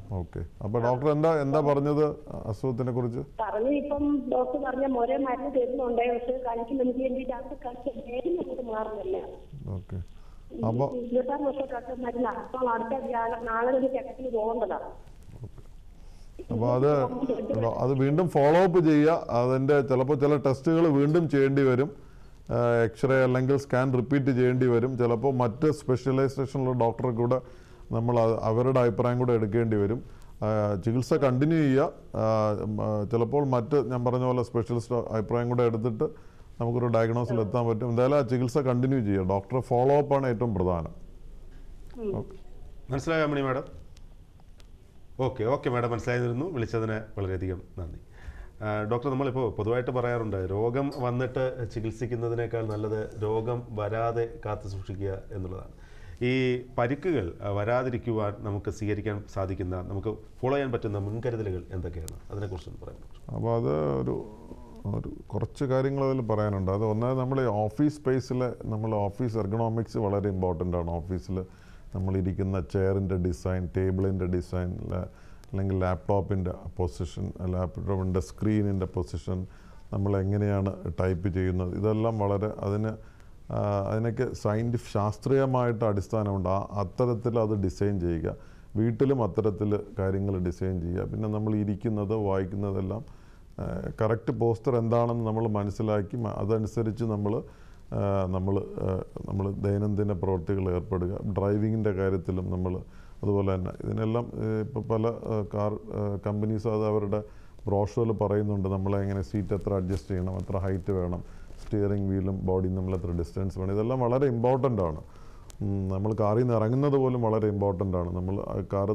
ഓക്കെ. അപ്പോൾ ഡോക്ടർ എന്താ എന്താ പറഞ്ഞത് അസുഖത്തിനെ കുറിച്ച്? പറഞ്ഞു ഇപ്പം ഡോക്ടർ പറഞ്ഞ മോരെ മരുന്ന് തരുന്നുണ്ടേ, പക്ഷെ കഴിക്കുന്നെനിക്ക് വേണ്ടി ഡോക്ടർ കഴിച്ചു മാറുന്നില്ല. ഓക്കെ. അപ്പോൾ ഇരുപത്താറ് വർഷമൊക്കെ മരുന്ന് അപ്പം അടുത്ത നാളെ ഒരു ചെക്കപ്പിന് പോകേണ്ടതാണ്. അപ്പോൾ അത് അത് വീണ്ടും ഫോളോ അപ്പ് ചെയ്യുക. അതിൻ്റെ ചിലപ്പോൾ ചില ടെസ്റ്റുകൾ വീണ്ടും ചെയ്യേണ്ടി വരും. എക്സ്റേ അല്ലെങ്കിൽ സ്കാൻ റിപ്പീറ്റ് ചെയ്യേണ്ടി വരും. ചിലപ്പോൾ മറ്റ് സ്പെഷ്യലൈസേഷനുള്ള ഡോക്ടറെ കൂടെ നമ്മൾ അവരുടെ അഭിപ്രായം കൂടെ എടുക്കേണ്ടി വരും. ചികിത്സ കണ്ടിന്യൂ ചെയ്യുക. ചിലപ്പോൾ മറ്റ് ഞാൻ പറഞ്ഞ പോലെ സ്പെഷ്യലിസ്റ്റ് അഭിപ്രായം കൂടെ എടുത്തിട്ട് നമുക്കൊരു ഡയഗ്നോസിൽ എത്താൻ പറ്റും. എന്തായാലും ആ ചികിത്സ കണ്ടിന്യൂ ചെയ്യുക. ഡോക്ടറെ ഫോളോ അപ്പ് ആണ് ഏറ്റവും പ്രധാനം. മനസ്സിലായോ Mani madam? Okay okay madam, മനസ്സിലായിരുന്നു. വിളിച്ചതിന് വളരെയധികം നന്ദി. ഡോക്ടർ, നമ്മളിപ്പോൾ പൊതുവായിട്ട് പറയാറുണ്ട്, രോഗം വന്നിട്ട് ചികിത്സിക്കുന്നതിനേക്കാൾ നല്ലത് രോഗം വരാതെ കാത്തു സൂക്ഷിക്കുക എന്നുള്ളതാണ്. ഈ പരിക്കുകൾ വരാതിരിക്കുവാൻ നമുക്ക് സ്വീകരിക്കാൻ സാധിക്കുന്ന, നമുക്ക് ഫോളോ ചെയ്യാൻ പറ്റുന്ന മുൻകരുതലുകൾ എന്തൊക്കെയാണ്? അതിനെക്കുറിച്ചൊന്ന് പറയാം. അപ്പോൾ അത് ഒരു ഒരു കുറച്ച് കാര്യങ്ങൾ അതിൽ പറയാനുണ്ട്. അത് ഒന്നാമത് നമ്മൾ ഓഫീസ് സ്പേസിൽ നമ്മൾ ഓഫീസ് എർഗണോമിക്സ് വളരെ ഇമ്പോർട്ടൻ്റ് ആണ്. ഓഫീസിൽ നമ്മളിരിക്കുന്ന ചെയറിൻ്റെ ഡിസൈൻ, ടേബിളിൻ്റെ ഡിസൈൻ, അല്ലെങ്കിൽ ലാപ്ടോപ്പിൻ്റെ പൊസിഷൻ, ലാപ്ടോപ്പിൻ്റെ സ്ക്രീനിൻ്റെ പൊസിഷൻ, നമ്മൾ എങ്ങനെയാണ് ടൈപ്പ് ചെയ്യുന്നത്, ഇതെല്ലാം വളരെ അതിന് അതിനൊക്കെ സയൻറ്റിഫിക് ശാസ്ത്രീയമായിട്ട് അടിസ്ഥാനമുണ്ട്. ആ അത്തരത്തിൽ അത് ഡിസൈൻ ചെയ്യുക. വീട്ടിലും അത്തരത്തിൽ കാര്യങ്ങൾ ഡിസൈൻ ചെയ്യുക. പിന്നെ നമ്മൾ ഇരിക്കുന്നത് വായിക്കുന്നതെല്ലാം കറക്റ്റ് പോസ്റ്റർ എന്താണെന്ന് നമ്മൾ മനസ്സിലാക്കി അതനുസരിച്ച് നമ്മൾ നമ്മൾ നമ്മൾ ദൈനംദിന പ്രവൃത്തികൾ ഏർപ്പെടുക. ഡ്രൈവിങ്ങിൻ്റെ കാര്യത്തിലും നമ്മൾ അതുപോലെ തന്നെ ഇതിനെല്ലാം ഇപ്പോൾ പല കാർ കമ്പനീസ് അത് അവരുടെ ബ്രോഷറിൽ പറയുന്നുണ്ട് നമ്മളെ എങ്ങനെ സീറ്റ് എത്ര അഡ്ജസ്റ്റ് ചെയ്യണം, എത്ര ഹൈറ്റ് വേണം, സ്റ്റിയറിംഗ് വീലും ബോഡിയും നമ്മൾ എത്ര ഡിസ്റ്റൻസ് വേണം, ഇതെല്ലാം വളരെ ഇമ്പോർട്ടൻ്റ് ആണ്. നമ്മൾ കാറിൽ നിന്ന് ഇറങ്ങുന്നത് പോലും വളരെ ഇമ്പോർട്ടൻ്റ് ആണ്. നമ്മൾ കാറ്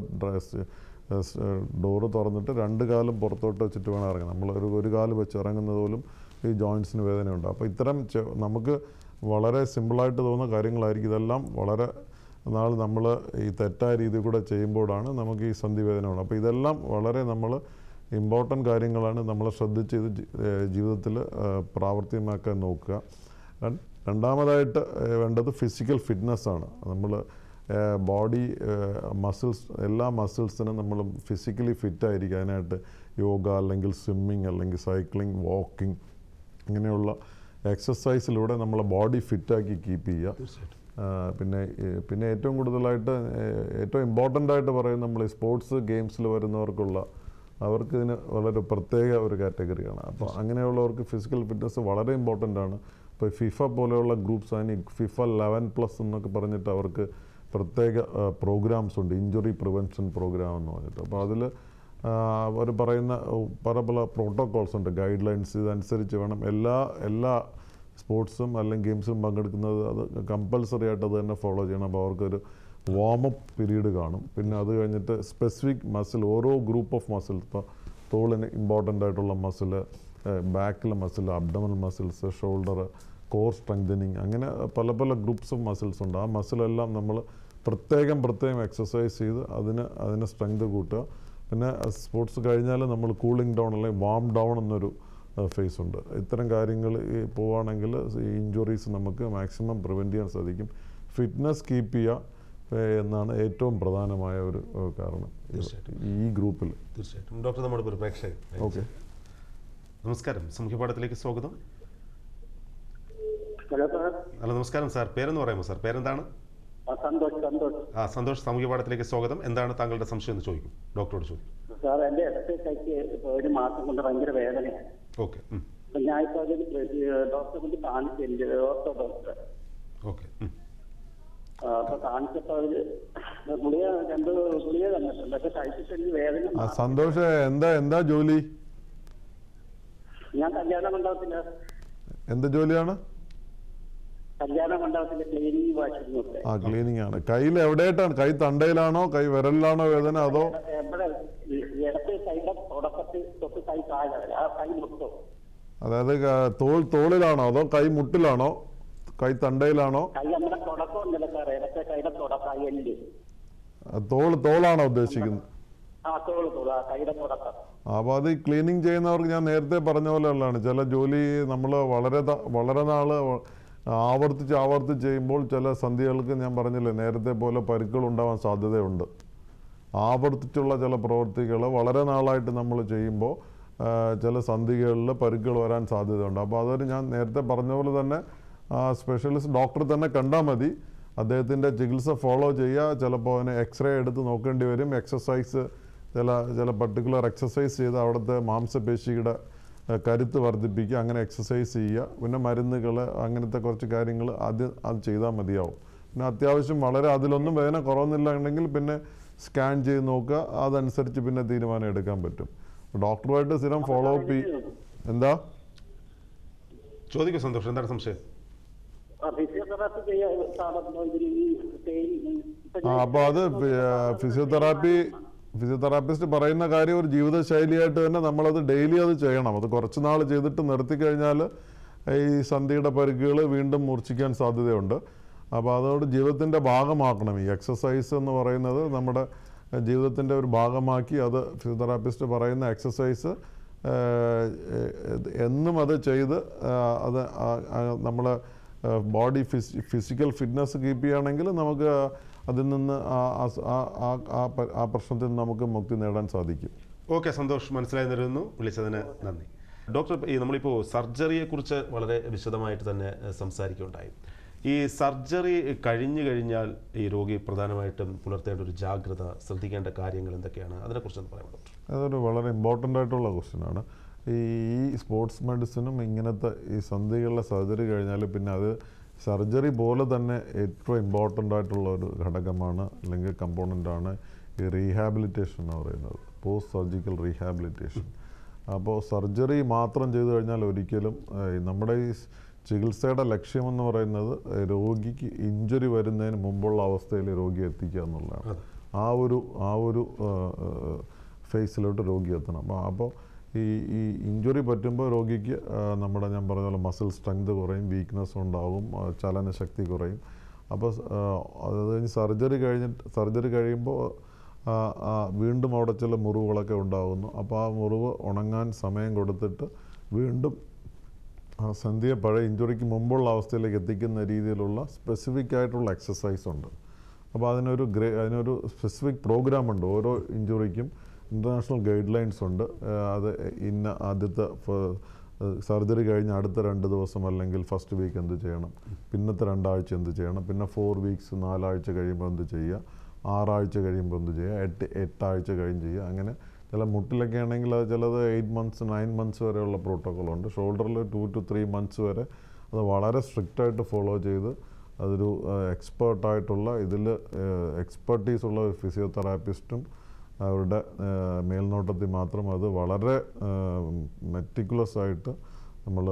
ഡോറ് തുറന്നിട്ട് രണ്ട് കാലും പുറത്തോട്ട് വെച്ചിട്ട് വേണം ഇറങ്ങാൻ. നമ്മൾ ഒരു ഒരു കാല് വെച്ച് ഇറങ്ങുന്നത് പോലും ഈ ജോയിൻസിന് വേദനയുണ്ട്. അപ്പോൾ ഇത്തരം നമുക്ക് വളരെ സിമ്പിളായിട്ട് തോന്നുന്ന കാര്യങ്ങളായിരിക്കും. ഇതെല്ലാം വളരെ നാൾ നമ്മൾ ഈ തെറ്റായ രീതിയിൽ കൂടെ ചെയ്യുമ്പോഴാണ് നമുക്ക് ഈ സന്ധിവേദന ഉണ്ട്. അപ്പോൾ ഇതെല്ലാം വളരെ നമ്മൾ ഇമ്പോർട്ടൻ്റ് കാര്യങ്ങളാണ്. നമ്മൾ ശ്രദ്ധിച്ച് ഇത് ജീവിതത്തിൽ പ്രാവർത്തികമാക്കാൻ നോക്കുക. രണ്ടാമതായിട്ട് വേണ്ടത് ഫിസിക്കൽ ഫിറ്റ്നസ്സാണ്. നമ്മൾ ബോഡി മസിൽസ് എല്ലാ മസിൽസിനും നമ്മൾ ഫിസിക്കലി ഫിറ്റായിരിക്കുക. അതിനായിട്ട് യോഗ അല്ലെങ്കിൽ സ്വിമ്മിങ് അല്ലെങ്കിൽ സൈക്ലിംഗ്, വാക്കിംഗ് ഇങ്ങനെയുള്ള എക്സസൈസിലൂടെ നമ്മളെ ബോഡി ഫിറ്റാക്കി കീപ്പ് ചെയ്യുക. പിന്നെ പിന്നെ ഏറ്റവും കൂടുതലായിട്ട് ഏറ്റവും ഇമ്പോർട്ടൻ്റ് ആയിട്ട് പറയുന്നത് നമ്മൾ ഈ സ്പോർട്സ് ഗെയിംസിൽ വരുന്നവർക്കുള്ള അവർക്ക് ഇതിന് വളരെ പ്രത്യേക ഒരു കാറ്റഗറിയാണ്. അപ്പോൾ അങ്ങനെയുള്ളവർക്ക് ഫിസിക്കൽ ഫിറ്റ്നസ് വളരെ ഇമ്പോർട്ടൻ്റ് ആണ്. ഇപ്പോൾ ഫിഫ പോലെയുള്ള ഗ്രൂപ്പ്സ് ആണ് ഫിഫ ലെവൻ പ്ലസ് എന്നൊക്കെ പറഞ്ഞിട്ട് അവർക്ക് പ്രത്യേക പ്രോഗ്രാംസ് ഉണ്ട്, ഇഞ്ചുറി പ്രിവെൻഷൻ പ്രോഗ്രാം എന്ന് പറഞ്ഞിട്ട്. അപ്പോൾ അതിൽ അവർ പറയുന്ന പല പല പ്രോട്ടോകോൾസ് ഉണ്ട്, ഗൈഡ് ലൈൻസ്. ഇതനുസരിച്ച് വേണം എല്ലാ എല്ലാ സ്പോർട്സും അല്ലെങ്കിൽ ഗെയിംസും പങ്കെടുക്കുന്നത്. അത് കമ്പൽസറി ആയിട്ട് അത് തന്നെ ഫോളോ ചെയ്യണം. അപ്പോൾ അവർക്കൊരു വാമപ്പ് പീരീഡ് കാണും. പിന്നെ അത് കഴിഞ്ഞിട്ട് സ്പെസിഫിക് മസിൽ, ഓരോ ഗ്രൂപ്പ് ഓഫ് മസിൽസ്, ഇപ്പോൾ തോളിന് ഇമ്പോർട്ടൻ്റ് ആയിട്ടുള്ള മസിൽ, ബാക്കിലെ muscle, abdominal muscles, shoulder, core strengthening, അങ്ങനെ പല പല ഗ്രൂപ്പ്സ് ഓഫ് മസിൽസ് ഉണ്ട്. ആ മസിലെല്ലാം നമ്മൾ പ്രത്യേകം പ്രത്യേകം എക്സസൈസ് ചെയ്ത് അതിന് അതിന് സ്ട്രെങ്ത് കൂട്ടുക. പിന്നെ സ്പോർട്സ് കഴിഞ്ഞാൽ നമ്മൾ കൂളിംഗ് ഡൗൺ അല്ലെങ്കിൽ വാം ഡൗൺ എന്നൊരു ഫേസ് ഉണ്ട്. ഇത്തരം കാര്യങ്ങൾ പോവുകയാണെങ്കിൽ ഈ ഇഞ്ചുറീസ് നമുക്ക് മാക്സിമം പ്രിവെൻറ്റ് ചെയ്യാൻ സാധിക്കും. ഫിറ്റ്നസ് കീപ്പ് ചെയ്യുക എന്നാണ് ഏറ്റവും പ്രധാനമായ ഒരു കാരണം ഈ ഗ്രൂപ്പിൽ. തീർച്ചയായിട്ടും. ഡോക്ടർ, നമ്മുടെ ഒരു പ്രേക്ഷകൻ. ഓക്കെ, നമസ്കാരം, സാമൂഹ്യപാഠത്തിലേക്ക് സ്വാഗതം. Hello sir. ഹലോ, നമസ്കാരം സാർ. പേരെന്ന് പറയുമോ സാർ? പേരെന്താണ്? സന്തോഷ്. സന്തോഷ് ആ സന്തോഷ്, സാമൂഹ്യപാഠത്തിലേക്ക് സ്വാഗതം. എന്താണ് താങ്കളുടെ സംശയം എന്ന് ചോദിക്കും, ഡോക്ടറോട് ചോദിക്കും. സാർ, എൻ്റെ ഇടത്തെ കൈക്ക് ഒരു മാസം കൊണ്ട് ഭയങ്കര വേദനയാണ്. ഓക്കെ. ഞാൻ ഇപ്പോൾ അതിന് ഡോക്ടറെ കൊണ്ട് കാണിച്ചിട്ടുണ്ട്, ഓർത്തോ ഡോക്ടറെ. ഓക്കെ. അപ്പൊ കാണിച്ചപ്പോ അവര് ഗുളിക രണ്ട് ഗുളിക തന്നിട്ടുണ്ട്. പക്ഷെ കഴിച്ചിട്ട് എനിക്ക് വേദന. സന്തോഷ്, എന്താ എന്താ ജോലി? ഞാൻ കല്യാണ മണ്ഡപത്തില്. എന്ത് ജോലിയാണ്? കല്യാണ മണ്ഡപത്തില് ക്ലീനിങ് വാഷിംഗ്. ആ, ക്ലീനിങ് ആണ്. കയ്യിൽ എവിടെയായിട്ടാണ്? കൈ തണ്ടയിലാണോ കൈ വിരലിലാണോ വേദന? അതോ എവിടെ? ഇടത്തെ കൈയുടെ തുടക്കത്തിൽ തൊട്ട് കൈ താഴെ ആ കൈ മുട്ടോ. അതായത് തോൾ തോളിലാണോ അതോ കൈ മുട്ടിലാണോ കൈ തണ്ടയിലാണോ? കൈ നമ്മുടെ തുടക്കം ഉണ്ടല്ലോ സാറേ, ഇടത്തെ കൈയുടെ തുടക്കം എല്ല്. തോൾ തോളാണോ ഉദ്ദേശിക്കുന്നത്? ആ തോള് തോള്, ആ കൈയുടെ തുടക്കം. അപ്പോൾ അത് ക്ലീനിങ് ചെയ്യുന്നവർക്ക് ഞാൻ നേരത്തെ പറഞ്ഞ പോലെ ഉള്ളതാണ്. ചില ജോലി നമ്മൾ വളരെ വളരെ നാൾ ആവർത്തിച്ച് ആവർത്തിച്ച് ചെയ്യുമ്പോൾ ചില സന്ധികൾക്ക് ഞാൻ പറഞ്ഞില്ലേ നേരത്തെ പോലെ പരുക്കൾ ഉണ്ടാവാൻ സാധ്യതയുണ്ട്. ആവർത്തിച്ചുള്ള ചില പ്രവൃത്തികൾ വളരെ നാളായിട്ട് നമ്മൾ ചെയ്യുമ്പോൾ ചില സന്ധികളിൽ പരുക്കുകൾ വരാൻ സാധ്യതയുണ്ട്. അപ്പോൾ അതൊരു ഞാൻ നേരത്തെ പറഞ്ഞ പോലെ തന്നെ സ്പെഷ്യലിസ്റ്റ് ഡോക്ടറെ തന്നെ കണ്ടാൽ മതി. അദ്ദേഹത്തിൻ്റെ ചികിത്സ ഫോളോ ചെയ്യുക. ചിലപ്പോൾ അതിന് എക്സ്റേ എടുത്ത് നോക്കേണ്ടി വരും. എക്സസൈസ് ചില ചില പർട്ടിക്കുലർ എക്സസൈസ് ചെയ്ത് അവിടുത്തെ മാംസപേശിയുടെ കരുത്ത് വർദ്ധിപ്പിക്കുക. അങ്ങനെ എക്സസൈസ് ചെയ്യുക. പിന്നെ മരുന്നുകൾ അങ്ങനത്തെ കുറച്ച് കാര്യങ്ങൾ ആദ്യം അത് ചെയ്താൽ മതിയാവും. പിന്നെ അത്യാവശ്യം വളരെ അതിലൊന്നും വേദന കുറവുന്നില്ല ഉണ്ടെങ്കിൽ പിന്നെ സ്കാൻ ചെയ്ത് നോക്കുക. അതനുസരിച്ച് പിന്നെ തീരുമാനം എടുക്കാൻ പറ്റും. ഡോക്ടറുമായിട്ട് സ്ഥിരം ഫോളോ അപ്പ് എന്താ ചോദിക്കും സന്തോഷം, എന്താണ് സംശയം? ആ അപ്പോൾ അത് ഫിസിയോതെറാപ്പി ഫിസിയോതെറാപ്പിസ്റ്റ് പറയുന്ന കാര്യം ഒരു ജീവിതശൈലിയായിട്ട് തന്നെ നമ്മളത് ഡെയിലി അത് ചെയ്യണം. അത് കുറച്ച് നാൾ ചെയ്തിട്ട് നിർത്തി കഴിഞ്ഞാൽ ഈ സന്ധിയുടെ പരുക്കുകൾ വീണ്ടും മൂർച്ഛിക്കാൻ സാധ്യതയുണ്ട്. അപ്പോൾ അതോട് ജീവിതത്തിൻ്റെ ഭാഗമാക്കണം. ഈ എക്സസൈസ് എന്ന് പറയുന്നത് നമ്മുടെ ജീവിതത്തിൻ്റെ ഒരു ഭാഗമാക്കി അത് ഫിസിയോതെറാപ്പിസ്റ്റ് പറയുന്ന എക്സസൈസ് എന്നും അത് ചെയ്ത് അത് നമ്മൾ body phys physical fitness keep ചെയ്യുകയാണെങ്കിൽ നമുക്ക് അതിൽ നിന്ന് ആ പ്രശ്നത്തിൽ നിന്ന് നമുക്ക് മുക്തി നേടാൻ സാധിക്കും. ഓക്കെ, സന്തോഷ്, മനസ്സിലായി തരുന്നു. വിളിച്ചതിന് നന്ദി. ഡോക്ടർ, ഈ നമ്മളിപ്പോൾ സർജറിയെക്കുറിച്ച് വളരെ വിശദമായിട്ട് തന്നെ സംസാരിക്കുകയുണ്ടായി. ഈ സർജറി കഴിഞ്ഞു കഴിഞ്ഞാൽ ഈ രോഗി പ്രധാനമായിട്ടും പുലർത്തേണ്ട ഒരു ജാഗ്രത, ശ്രദ്ധിക്കേണ്ട കാര്യങ്ങൾ എന്തൊക്കെയാണ്, അതിനെക്കുറിച്ചൊന്ന് പറയാം ഡോക്ടർ. അതൊരു വളരെ ഇമ്പോർട്ടൻ്റ് ആയിട്ടുള്ള ക്വസ്റ്റ്യനാണ്. ഈ സ്പോർട്സ് മെഡിസിനും ഇങ്ങനത്തെ ഈ സന്ധികളിലെ സർജറി കഴിഞ്ഞാൽ പിന്നെ അത് സർജറി പോലെ തന്നെ ഏറ്റവും ഇമ്പോർട്ടൻ്റ് ആയിട്ടുള്ള ഒരു ഘടകമാണ് അല്ലെങ്കിൽ കമ്പോണൻ്റാണ് ഈ റീഹാബിലിറ്റേഷൻ എന്ന് പറയുന്നത്, പോസ്റ്റ് സർജിക്കൽ റീഹാബിലിറ്റേഷൻ. അപ്പോൾ സർജറി മാത്രം ചെയ്തു കഴിഞ്ഞാൽ ഒരിക്കലും നമ്മുടെ ഈ ചികിത്സയുടെ ലക്ഷ്യമെന്ന് പറയുന്നത് രോഗിക്ക് ഇഞ്ചുറി വരുന്നതിന് മുമ്പുള്ള അവസ്ഥയിൽ രോഗിയെ എത്തിക്കുക എന്നുള്ളതാണ്. ആ ഒരു ആ ഒരു ഫേസിലോട്ട് രോഗി എത്തണം. അപ്പോൾ അപ്പോൾ ഈ ഈ ഇഞ്ചുറി പറ്റുമ്പോൾ രോഗിക്ക് നമ്മുടെ ഞാൻ പറഞ്ഞ പോലെ മസിൽ സ്ട്രെങ്ത് കുറയും, വീക്ക്നെസ് ഉണ്ടാകും, ചലനശക്തി കുറയും. അപ്പോൾ അത് കഴിഞ്ഞ് സർജറി കഴിഞ്ഞിട്ട് സർജറി കഴിയുമ്പോൾ വീണ്ടും അവിടെ ചില മുറിവുകളൊക്കെ ഉണ്ടാകുന്നു. അപ്പോൾ ആ മുറിവ് ഉണങ്ങാൻ സമയം കൊടുത്തിട്ട് വീണ്ടും ആ സന്ധിയെ പഴയ ഇഞ്ചുറിക്ക് മുമ്പുള്ള അവസ്ഥയിലേക്ക് എത്തിക്കുന്ന രീതിയിലുള്ള സ്പെസിഫിക് ആയിട്ടുള്ള എക്സസൈസ് ഉണ്ട്. അപ്പോൾ അതിനൊരു ഗ്രേ അതിനൊരു സ്പെസിഫിക് പ്രോഗ്രാം ഉണ്ട്. ഓരോ ഇഞ്ചുറിക്കും ഇൻ്റർനാഷണൽ ഗൈഡ് ലൈൻസ് ഉണ്ട്. അത് ഇന്ന ആദ്യത്തെ സർജറി കഴിഞ്ഞ് അടുത്ത രണ്ട് ദിവസം അല്ലെങ്കിൽ ഫസ്റ്റ് വീക്ക് എന്ത് ചെയ്യണം, പിന്നത്തെ രണ്ടാഴ്ച എന്ത് ചെയ്യണം, പിന്നെ ഫോർ വീക്സ് നാലാഴ്ച കഴിയുമ്പോൾ എന്ത് ചെയ്യുക, ആറാഴ്ച കഴിയുമ്പോൾ എന്ത് ചെയ്യുക, എട്ട് എട്ടാഴ്ച കഴിഞ്ഞ് ചെയ്യുക. അങ്ങനെ ചില മുട്ടിലൊക്കെ ആണെങ്കിൽ അത് ചിലത് എയ്റ്റ് മന്ത്സ് നയൻ മന്ത്സ് വരെയുള്ള പ്രോട്ടോക്കോളുണ്ട്. ഷോൾഡറിൽ ടു ടു ത്രീ മന്ത്സ് വരെ അത് വളരെ സ്ട്രിക്റ്റായിട്ട് ഫോളോ ചെയ്ത് അതൊരു എക്സ്പേർട്ടായിട്ടുള്ള ഇതിൽ എക്സ്പെർട്ടീസ് ഉള്ള ഒരു ഫിസിയോതെറാപ്പിസ്റ്റും അവരുടെ മേൽനോട്ടത്തിൽ മാത്രം അത് വളരെ മെറ്റിക്കുലസ് ആയിട്ട് നമ്മൾ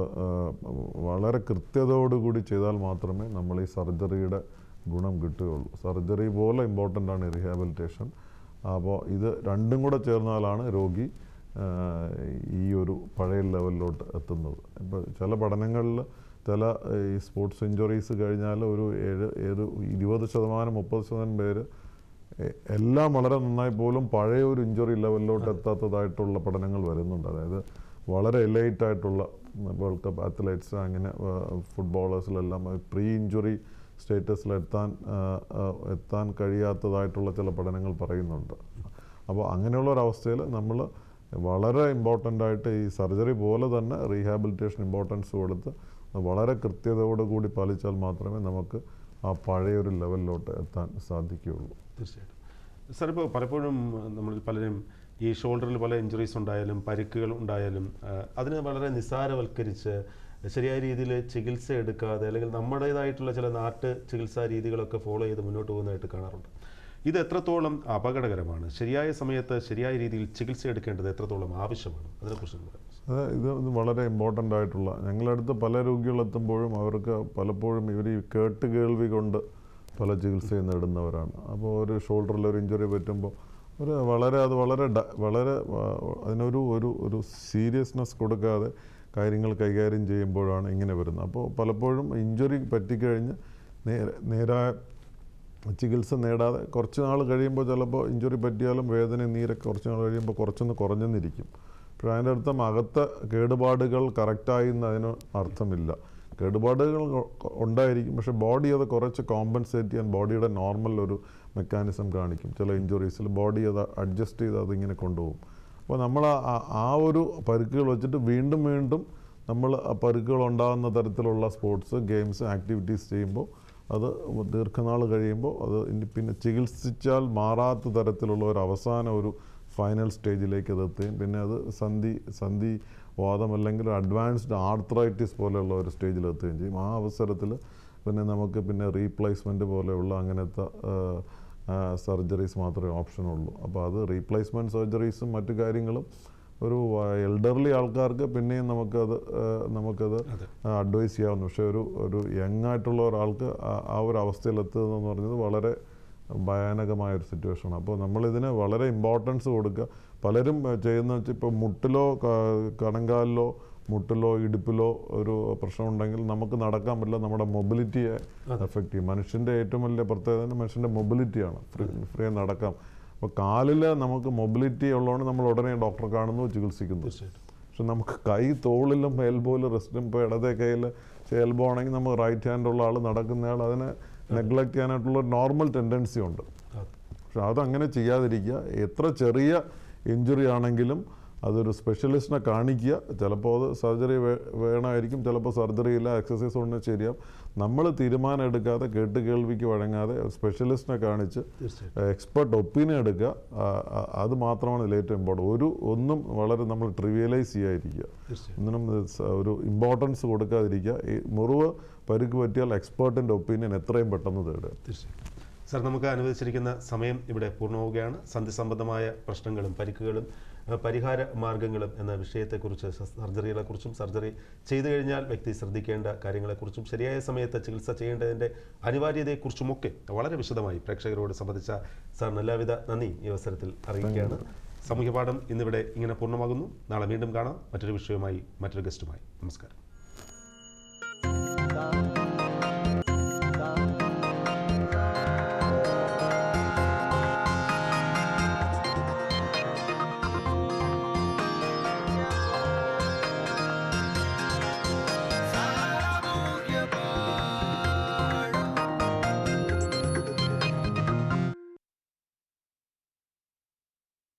വളരെ കൃത്യതയോടുകൂടി ചെയ്താൽ മാത്രമേ നമ്മൾ ഈ സർജറിയുടെ ഗുണം കിട്ടുകയുള്ളൂ. സർജറി പോലെ ഇമ്പോർട്ടൻ്റ് ആണ് റീഹാബിലിറ്റേഷൻ. അപ്പോൾ ഇത് രണ്ടും കൂടെ ചേർന്നാലാണ് രോഗി ഈ ഒരു പഴയ ലെവലിലോട്ട് എത്തുന്നത്. ഇപ്പോൾ ചില പഠനങ്ങളിൽ ചില ഈ സ്പോർട്സ് ഇഞ്ചുറീസ് കഴിഞ്ഞാൽ ഒരു ഏഴ് ഏഴ് ഇരുപത് ശതമാനം മുപ്പത് ശതമാനം പേര് എല്ലാം വളരെ നന്നായി പോലും പഴയ ഒരു ഇഞ്ചുറി ലെവലിലോട്ട് എത്താത്തതായിട്ടുള്ള പഠനങ്ങൾ വരുന്നുണ്ട്. അതായത് വളരെ എലൈറ്റ് ആയിട്ടുള്ള വേൾഡ് കപ്പ് അത്ലറ്റ്സ് അങ്ങനെ ഫുട്ബോളേഴ്സിലെല്ലാം പ്രീ ഇഞ്ചുറി സ്റ്റേറ്റസിലെത്താൻ എത്താൻ കഴിയാത്തതായിട്ടുള്ള ചില പഠനങ്ങൾ പറയുന്നുണ്ട്. അപ്പോൾ അങ്ങനെയുള്ളൊരവസ്ഥയിൽ നമ്മൾ വളരെ ഇമ്പോർട്ടൻ്റ് ആയിട്ട് ഈ സർജറി പോലെ തന്നെ റീഹാബിലിറ്റേഷൻ ഇമ്പോർട്ടൻസ് കൊടുത്ത് വളരെ കൃത്യതയോടുകൂടി പാലിച്ചാൽ മാത്രമേ നമുക്ക് ആ പഴയൊരു ലെവലിലോട്ട് എത്താൻ സാധിക്കുകയുള്ളൂ. തീർച്ചയായിട്ടും സാർ, ഇപ്പോൾ പലപ്പോഴും നമ്മൾ പലരും ഈ ഷോൾഡറിൽ പല ഇഞ്ചുറീസ് ഉണ്ടായാലും പരിക്കുകൾ ഉണ്ടായാലും അതിനെ വളരെ നിസ്സാരവൽക്കരിച്ച് ശരിയായ രീതിയിൽ ചികിത്സ എടുക്കാതെ അല്ലെങ്കിൽ നമ്മുടേതായിട്ടുള്ള ചില നാട്ട് ചികിത്സാ രീതികളൊക്കെ ഫോളോ ചെയ്ത് മുന്നോട്ട് പോകുന്നതായിട്ട് കാണാറുണ്ട്. ഇത് എത്രത്തോളം അപകടകരമാണ്? ശരിയായ സമയത്ത് ശരിയായ രീതിയിൽ ചികിത്സ എടുക്കേണ്ടത് എത്രത്തോളം ആവശ്യമാണ്? അതിനെക്കുറിച്ച് അത് ഇത് വളരെ ഇമ്പോർട്ടൻ്റ് ആയിട്ടുള്ള ഞങ്ങളടുത്ത് പല രോഗികളെത്തുമ്പോഴും അവർക്ക് പലപ്പോഴും ഇവർ ഈ കേട്ട് കേൾവി കൊണ്ട് പല ചികിത്സയും നേടുന്നവരാണ്. അപ്പോൾ ഒരു ഷോൾഡറിൽ ഒരു ഇഞ്ചുറി പറ്റുമ്പോൾ ഒരു വളരെ അത് വളരെ വളരെ അതിനൊരു ഒരു ഒരു സീരിയസ്നെസ് കൊടുക്കാതെ കാര്യങ്ങൾ കൈകാര്യം ചെയ്യുമ്പോഴാണ് ഇങ്ങനെ വരുന്നത്. അപ്പോൾ പലപ്പോഴും ഇഞ്ചുറി പറ്റിക്കഴിഞ്ഞ് നേരെ നേരായ ചികിത്സ നേടാതെ കുറച്ച് നാൾ കഴിയുമ്പോൾ ചിലപ്പോൾ ഇഞ്ചുറി പറ്റിയാലും വേദന നീരൊക്കെ കുറച്ച് നാൾ കഴിയുമ്പോൾ കുറച്ചൊന്ന് കുറഞ്ഞെന്നിരിക്കും. പക്ഷേ അതിൻ്റെ അർത്ഥം അകത്തെ കേടുപാടുകൾ കറക്റ്റായി എന്ന് അതിന് അർത്ഥമില്ല. കേടുപാടുകൾ ഉണ്ടായിരിക്കും, പക്ഷേ ബോഡി അത് കുറച്ച് കോമ്പൻസേറ്റ് ചെയ്യാൻ ബോഡിയുടെ നോർമൽ ഒരു മെക്കാനിസം കാണിക്കും. ചില ഇഞ്ചുറീസിൽ ബോഡി അത് അഡ്ജസ്റ്റ് ചെയ്ത് അതിങ്ങനെ കൊണ്ടുപോകും. അപ്പോൾ നമ്മൾ ആ ഒരു പരുക്കുകൾ വെച്ചിട്ട് വീണ്ടും വീണ്ടും നമ്മൾ ആ പരുക്കുകൾ ഉണ്ടാകുന്ന തരത്തിലുള്ള സ്പോർട്സ് ഗെയിംസ് ആക്ടിവിറ്റീസ് ചെയ്യുമ്പോൾ അത് ദീർഘനാൾ കഴിയുമ്പോൾ അത് ഇനി പിന്നെ ചികിത്സിച്ചാൽ മാറാത്ത തരത്തിലുള്ള ഒരു അവസാന ഒരു ഫൈനൽ സ്റ്റേജിലേക്ക് അത് എത്തുകയും പിന്നെ അത് സന്ധി സന്ധി വാദം അല്ലെങ്കിൽ അഡ്വാൻസ്ഡ് ആർത്രൈറ്റിസ് പോലെയുള്ള ഒരു സ്റ്റേജിൽ എത്തുകയും ചെയ്യും. ആ അവസരത്തിൽ പിന്നെ നമുക്ക് പിന്നെ റീപ്ലേസ്മെൻറ്റ് പോലെയുള്ള അങ്ങനത്തെ സർജറീസ് മാത്രമേ ഓപ്ഷനുള്ളൂ. അപ്പോൾ അത് റീപ്ലേസ്മെൻറ്റ് സർജറീസും മറ്റു കാര്യങ്ങളും ഒരു എൽഡർലി ആൾക്കാർക്ക് പിന്നെയും നമുക്കത് നമുക്കത് അഡ്വൈസ് ചെയ്യാവുന്നു. പക്ഷേ ഒരു ഒരു യങ് ആയിട്ടുള്ള ഒരാൾക്ക് ആ ഒരു അവസ്ഥയിലെത്തുന്നതെന്ന് പറഞ്ഞത് വളരെ ഭയാനകമായൊരു സിറ്റുവേഷനാണ്. അപ്പോൾ നമ്മളിതിന് വളരെ ഇമ്പോർട്ടൻസ് കൊടുക്കുക. പലരും ചെയ്യുന്ന വെച്ചാൽ ഇപ്പോൾ മുട്ടിലോ കണങ്കാലിലോ മുട്ടിലോ ഇടുപ്പിലോ ഒരു പ്രശ്നം ഉണ്ടെങ്കിൽ നമുക്ക് നടക്കാൻ പറ്റില്ല, നമ്മുടെ മൊബിലിറ്റിയെ എഫക്റ്റ് ചെയ്യും. മനുഷ്യൻ്റെ ഏറ്റവും വലിയ പ്രത്യേകത മനുഷ്യൻ്റെ മൊബിലിറ്റിയാണ്, ഫ്രീ ഫ്രീ നടക്കാം. അപ്പോൾ കാലിൽ നമുക്ക് മൊബിലിറ്റി ഉള്ളതുകൊണ്ട് നമ്മൾ ഉടനെ ഡോക്ടറെ കാണുന്നു, ചികിത്സിക്കുന്നു. പക്ഷെ നമുക്ക് കൈ തോളിലും എൽബോയിലും റെസ്റ്റും ഇപ്പോൾ ഇടതേ കയ്യിൽ എൽബോ ആണെങ്കിൽ നമ്മൾ റൈറ്റ് ഹാൻഡുള്ള ആൾ നടക്കുന്നയാൾ അതിനെ നെഗ്ലക്റ്റ് ചെയ്യാനായിട്ടുള്ള നോർമൽ ടെൻഡൻസി ഉണ്ട്. പക്ഷെ അതങ്ങനെ ചെയ്യാതിരിക്കുക. എത്ര ചെറിയ ഇഞ്ചുറി ആണെങ്കിലും അതൊരു സ്പെഷ്യലിസ്റ്റിനെ കാണിക്കുക. ചിലപ്പോൾ അത് സർജറി വേ വേണമായിരിക്കും, ചിലപ്പോൾ സർജറി ഇല്ല, എക്സസൈസ് കൊണ്ട് ശരിയാവും. നമ്മൾ തീരുമാനം എടുക്കാതെ കേട്ട് കേൾവിക്ക് വഴങ്ങാതെ സ്പെഷ്യലിസ്റ്റിനെ കാണിച്ച് എക്സ്പെർട്ട് ഒപ്പീനിയൻ എടുക്കുക. അത് മാത്രമാണ് ഇതിൽ ഏറ്റവും ഇമ്പോർട്ടൻറ്റ്. ഒരു ഒന്നും വളരെ നമ്മൾ ട്രിവിയലൈസ് ചെയ്യാതിരിക്കുക, ഒന്നിനും ഒരു ഇമ്പോർട്ടൻസ് കൊടുക്കാതിരിക്കുക. ഈ മുറിവ് പരുക്ക് പറ്റിയാൽ എക്സ്പേർട്ടിൻ്റെ ഒപ്പീനിയൻ എത്രയും പെട്ടെന്ന് തേടുക. സാർ, നമുക്ക് അനുവദിച്ചിരിക്കുന്ന സമയം ഇവിടെ പൂർണ്ണമാവുകയാണ്. സന്ധി സംബന്ധമായ പ്രശ്നങ്ങളും പരിക്കുകളും പരിഹാര മാർഗങ്ങളും എന്ന വിഷയത്തെക്കുറിച്ച്, സർജറികളെക്കുറിച്ചും സർജറി ചെയ്തു കഴിഞ്ഞാൽ വ്യക്തി ശ്രദ്ധിക്കേണ്ട കാര്യങ്ങളെക്കുറിച്ചും ശരിയായ സമയത്ത് ചികിത്സ ചെയ്യേണ്ടതിൻ്റെ അനിവാര്യതയെക്കുറിച്ചുമൊക്കെ വളരെ വിശദമായി പ്രേക്ഷകരോട് സംബന്ധിച്ച സാറിന് എല്ലാവിധ നന്ദിയും ഈ അവസരത്തിൽ അറിയിക്കുകയാണ്. സാമൂഹ്യപാഠം ഇന്നിവിടെ ഇങ്ങനെ പൂർണ്ണമാകുന്നു. നാളെ വീണ്ടും കാണാം മറ്റൊരു വിഷയവുമായി, മറ്റൊരു ഗസ്റ്റുമായി. നമസ്കാരം.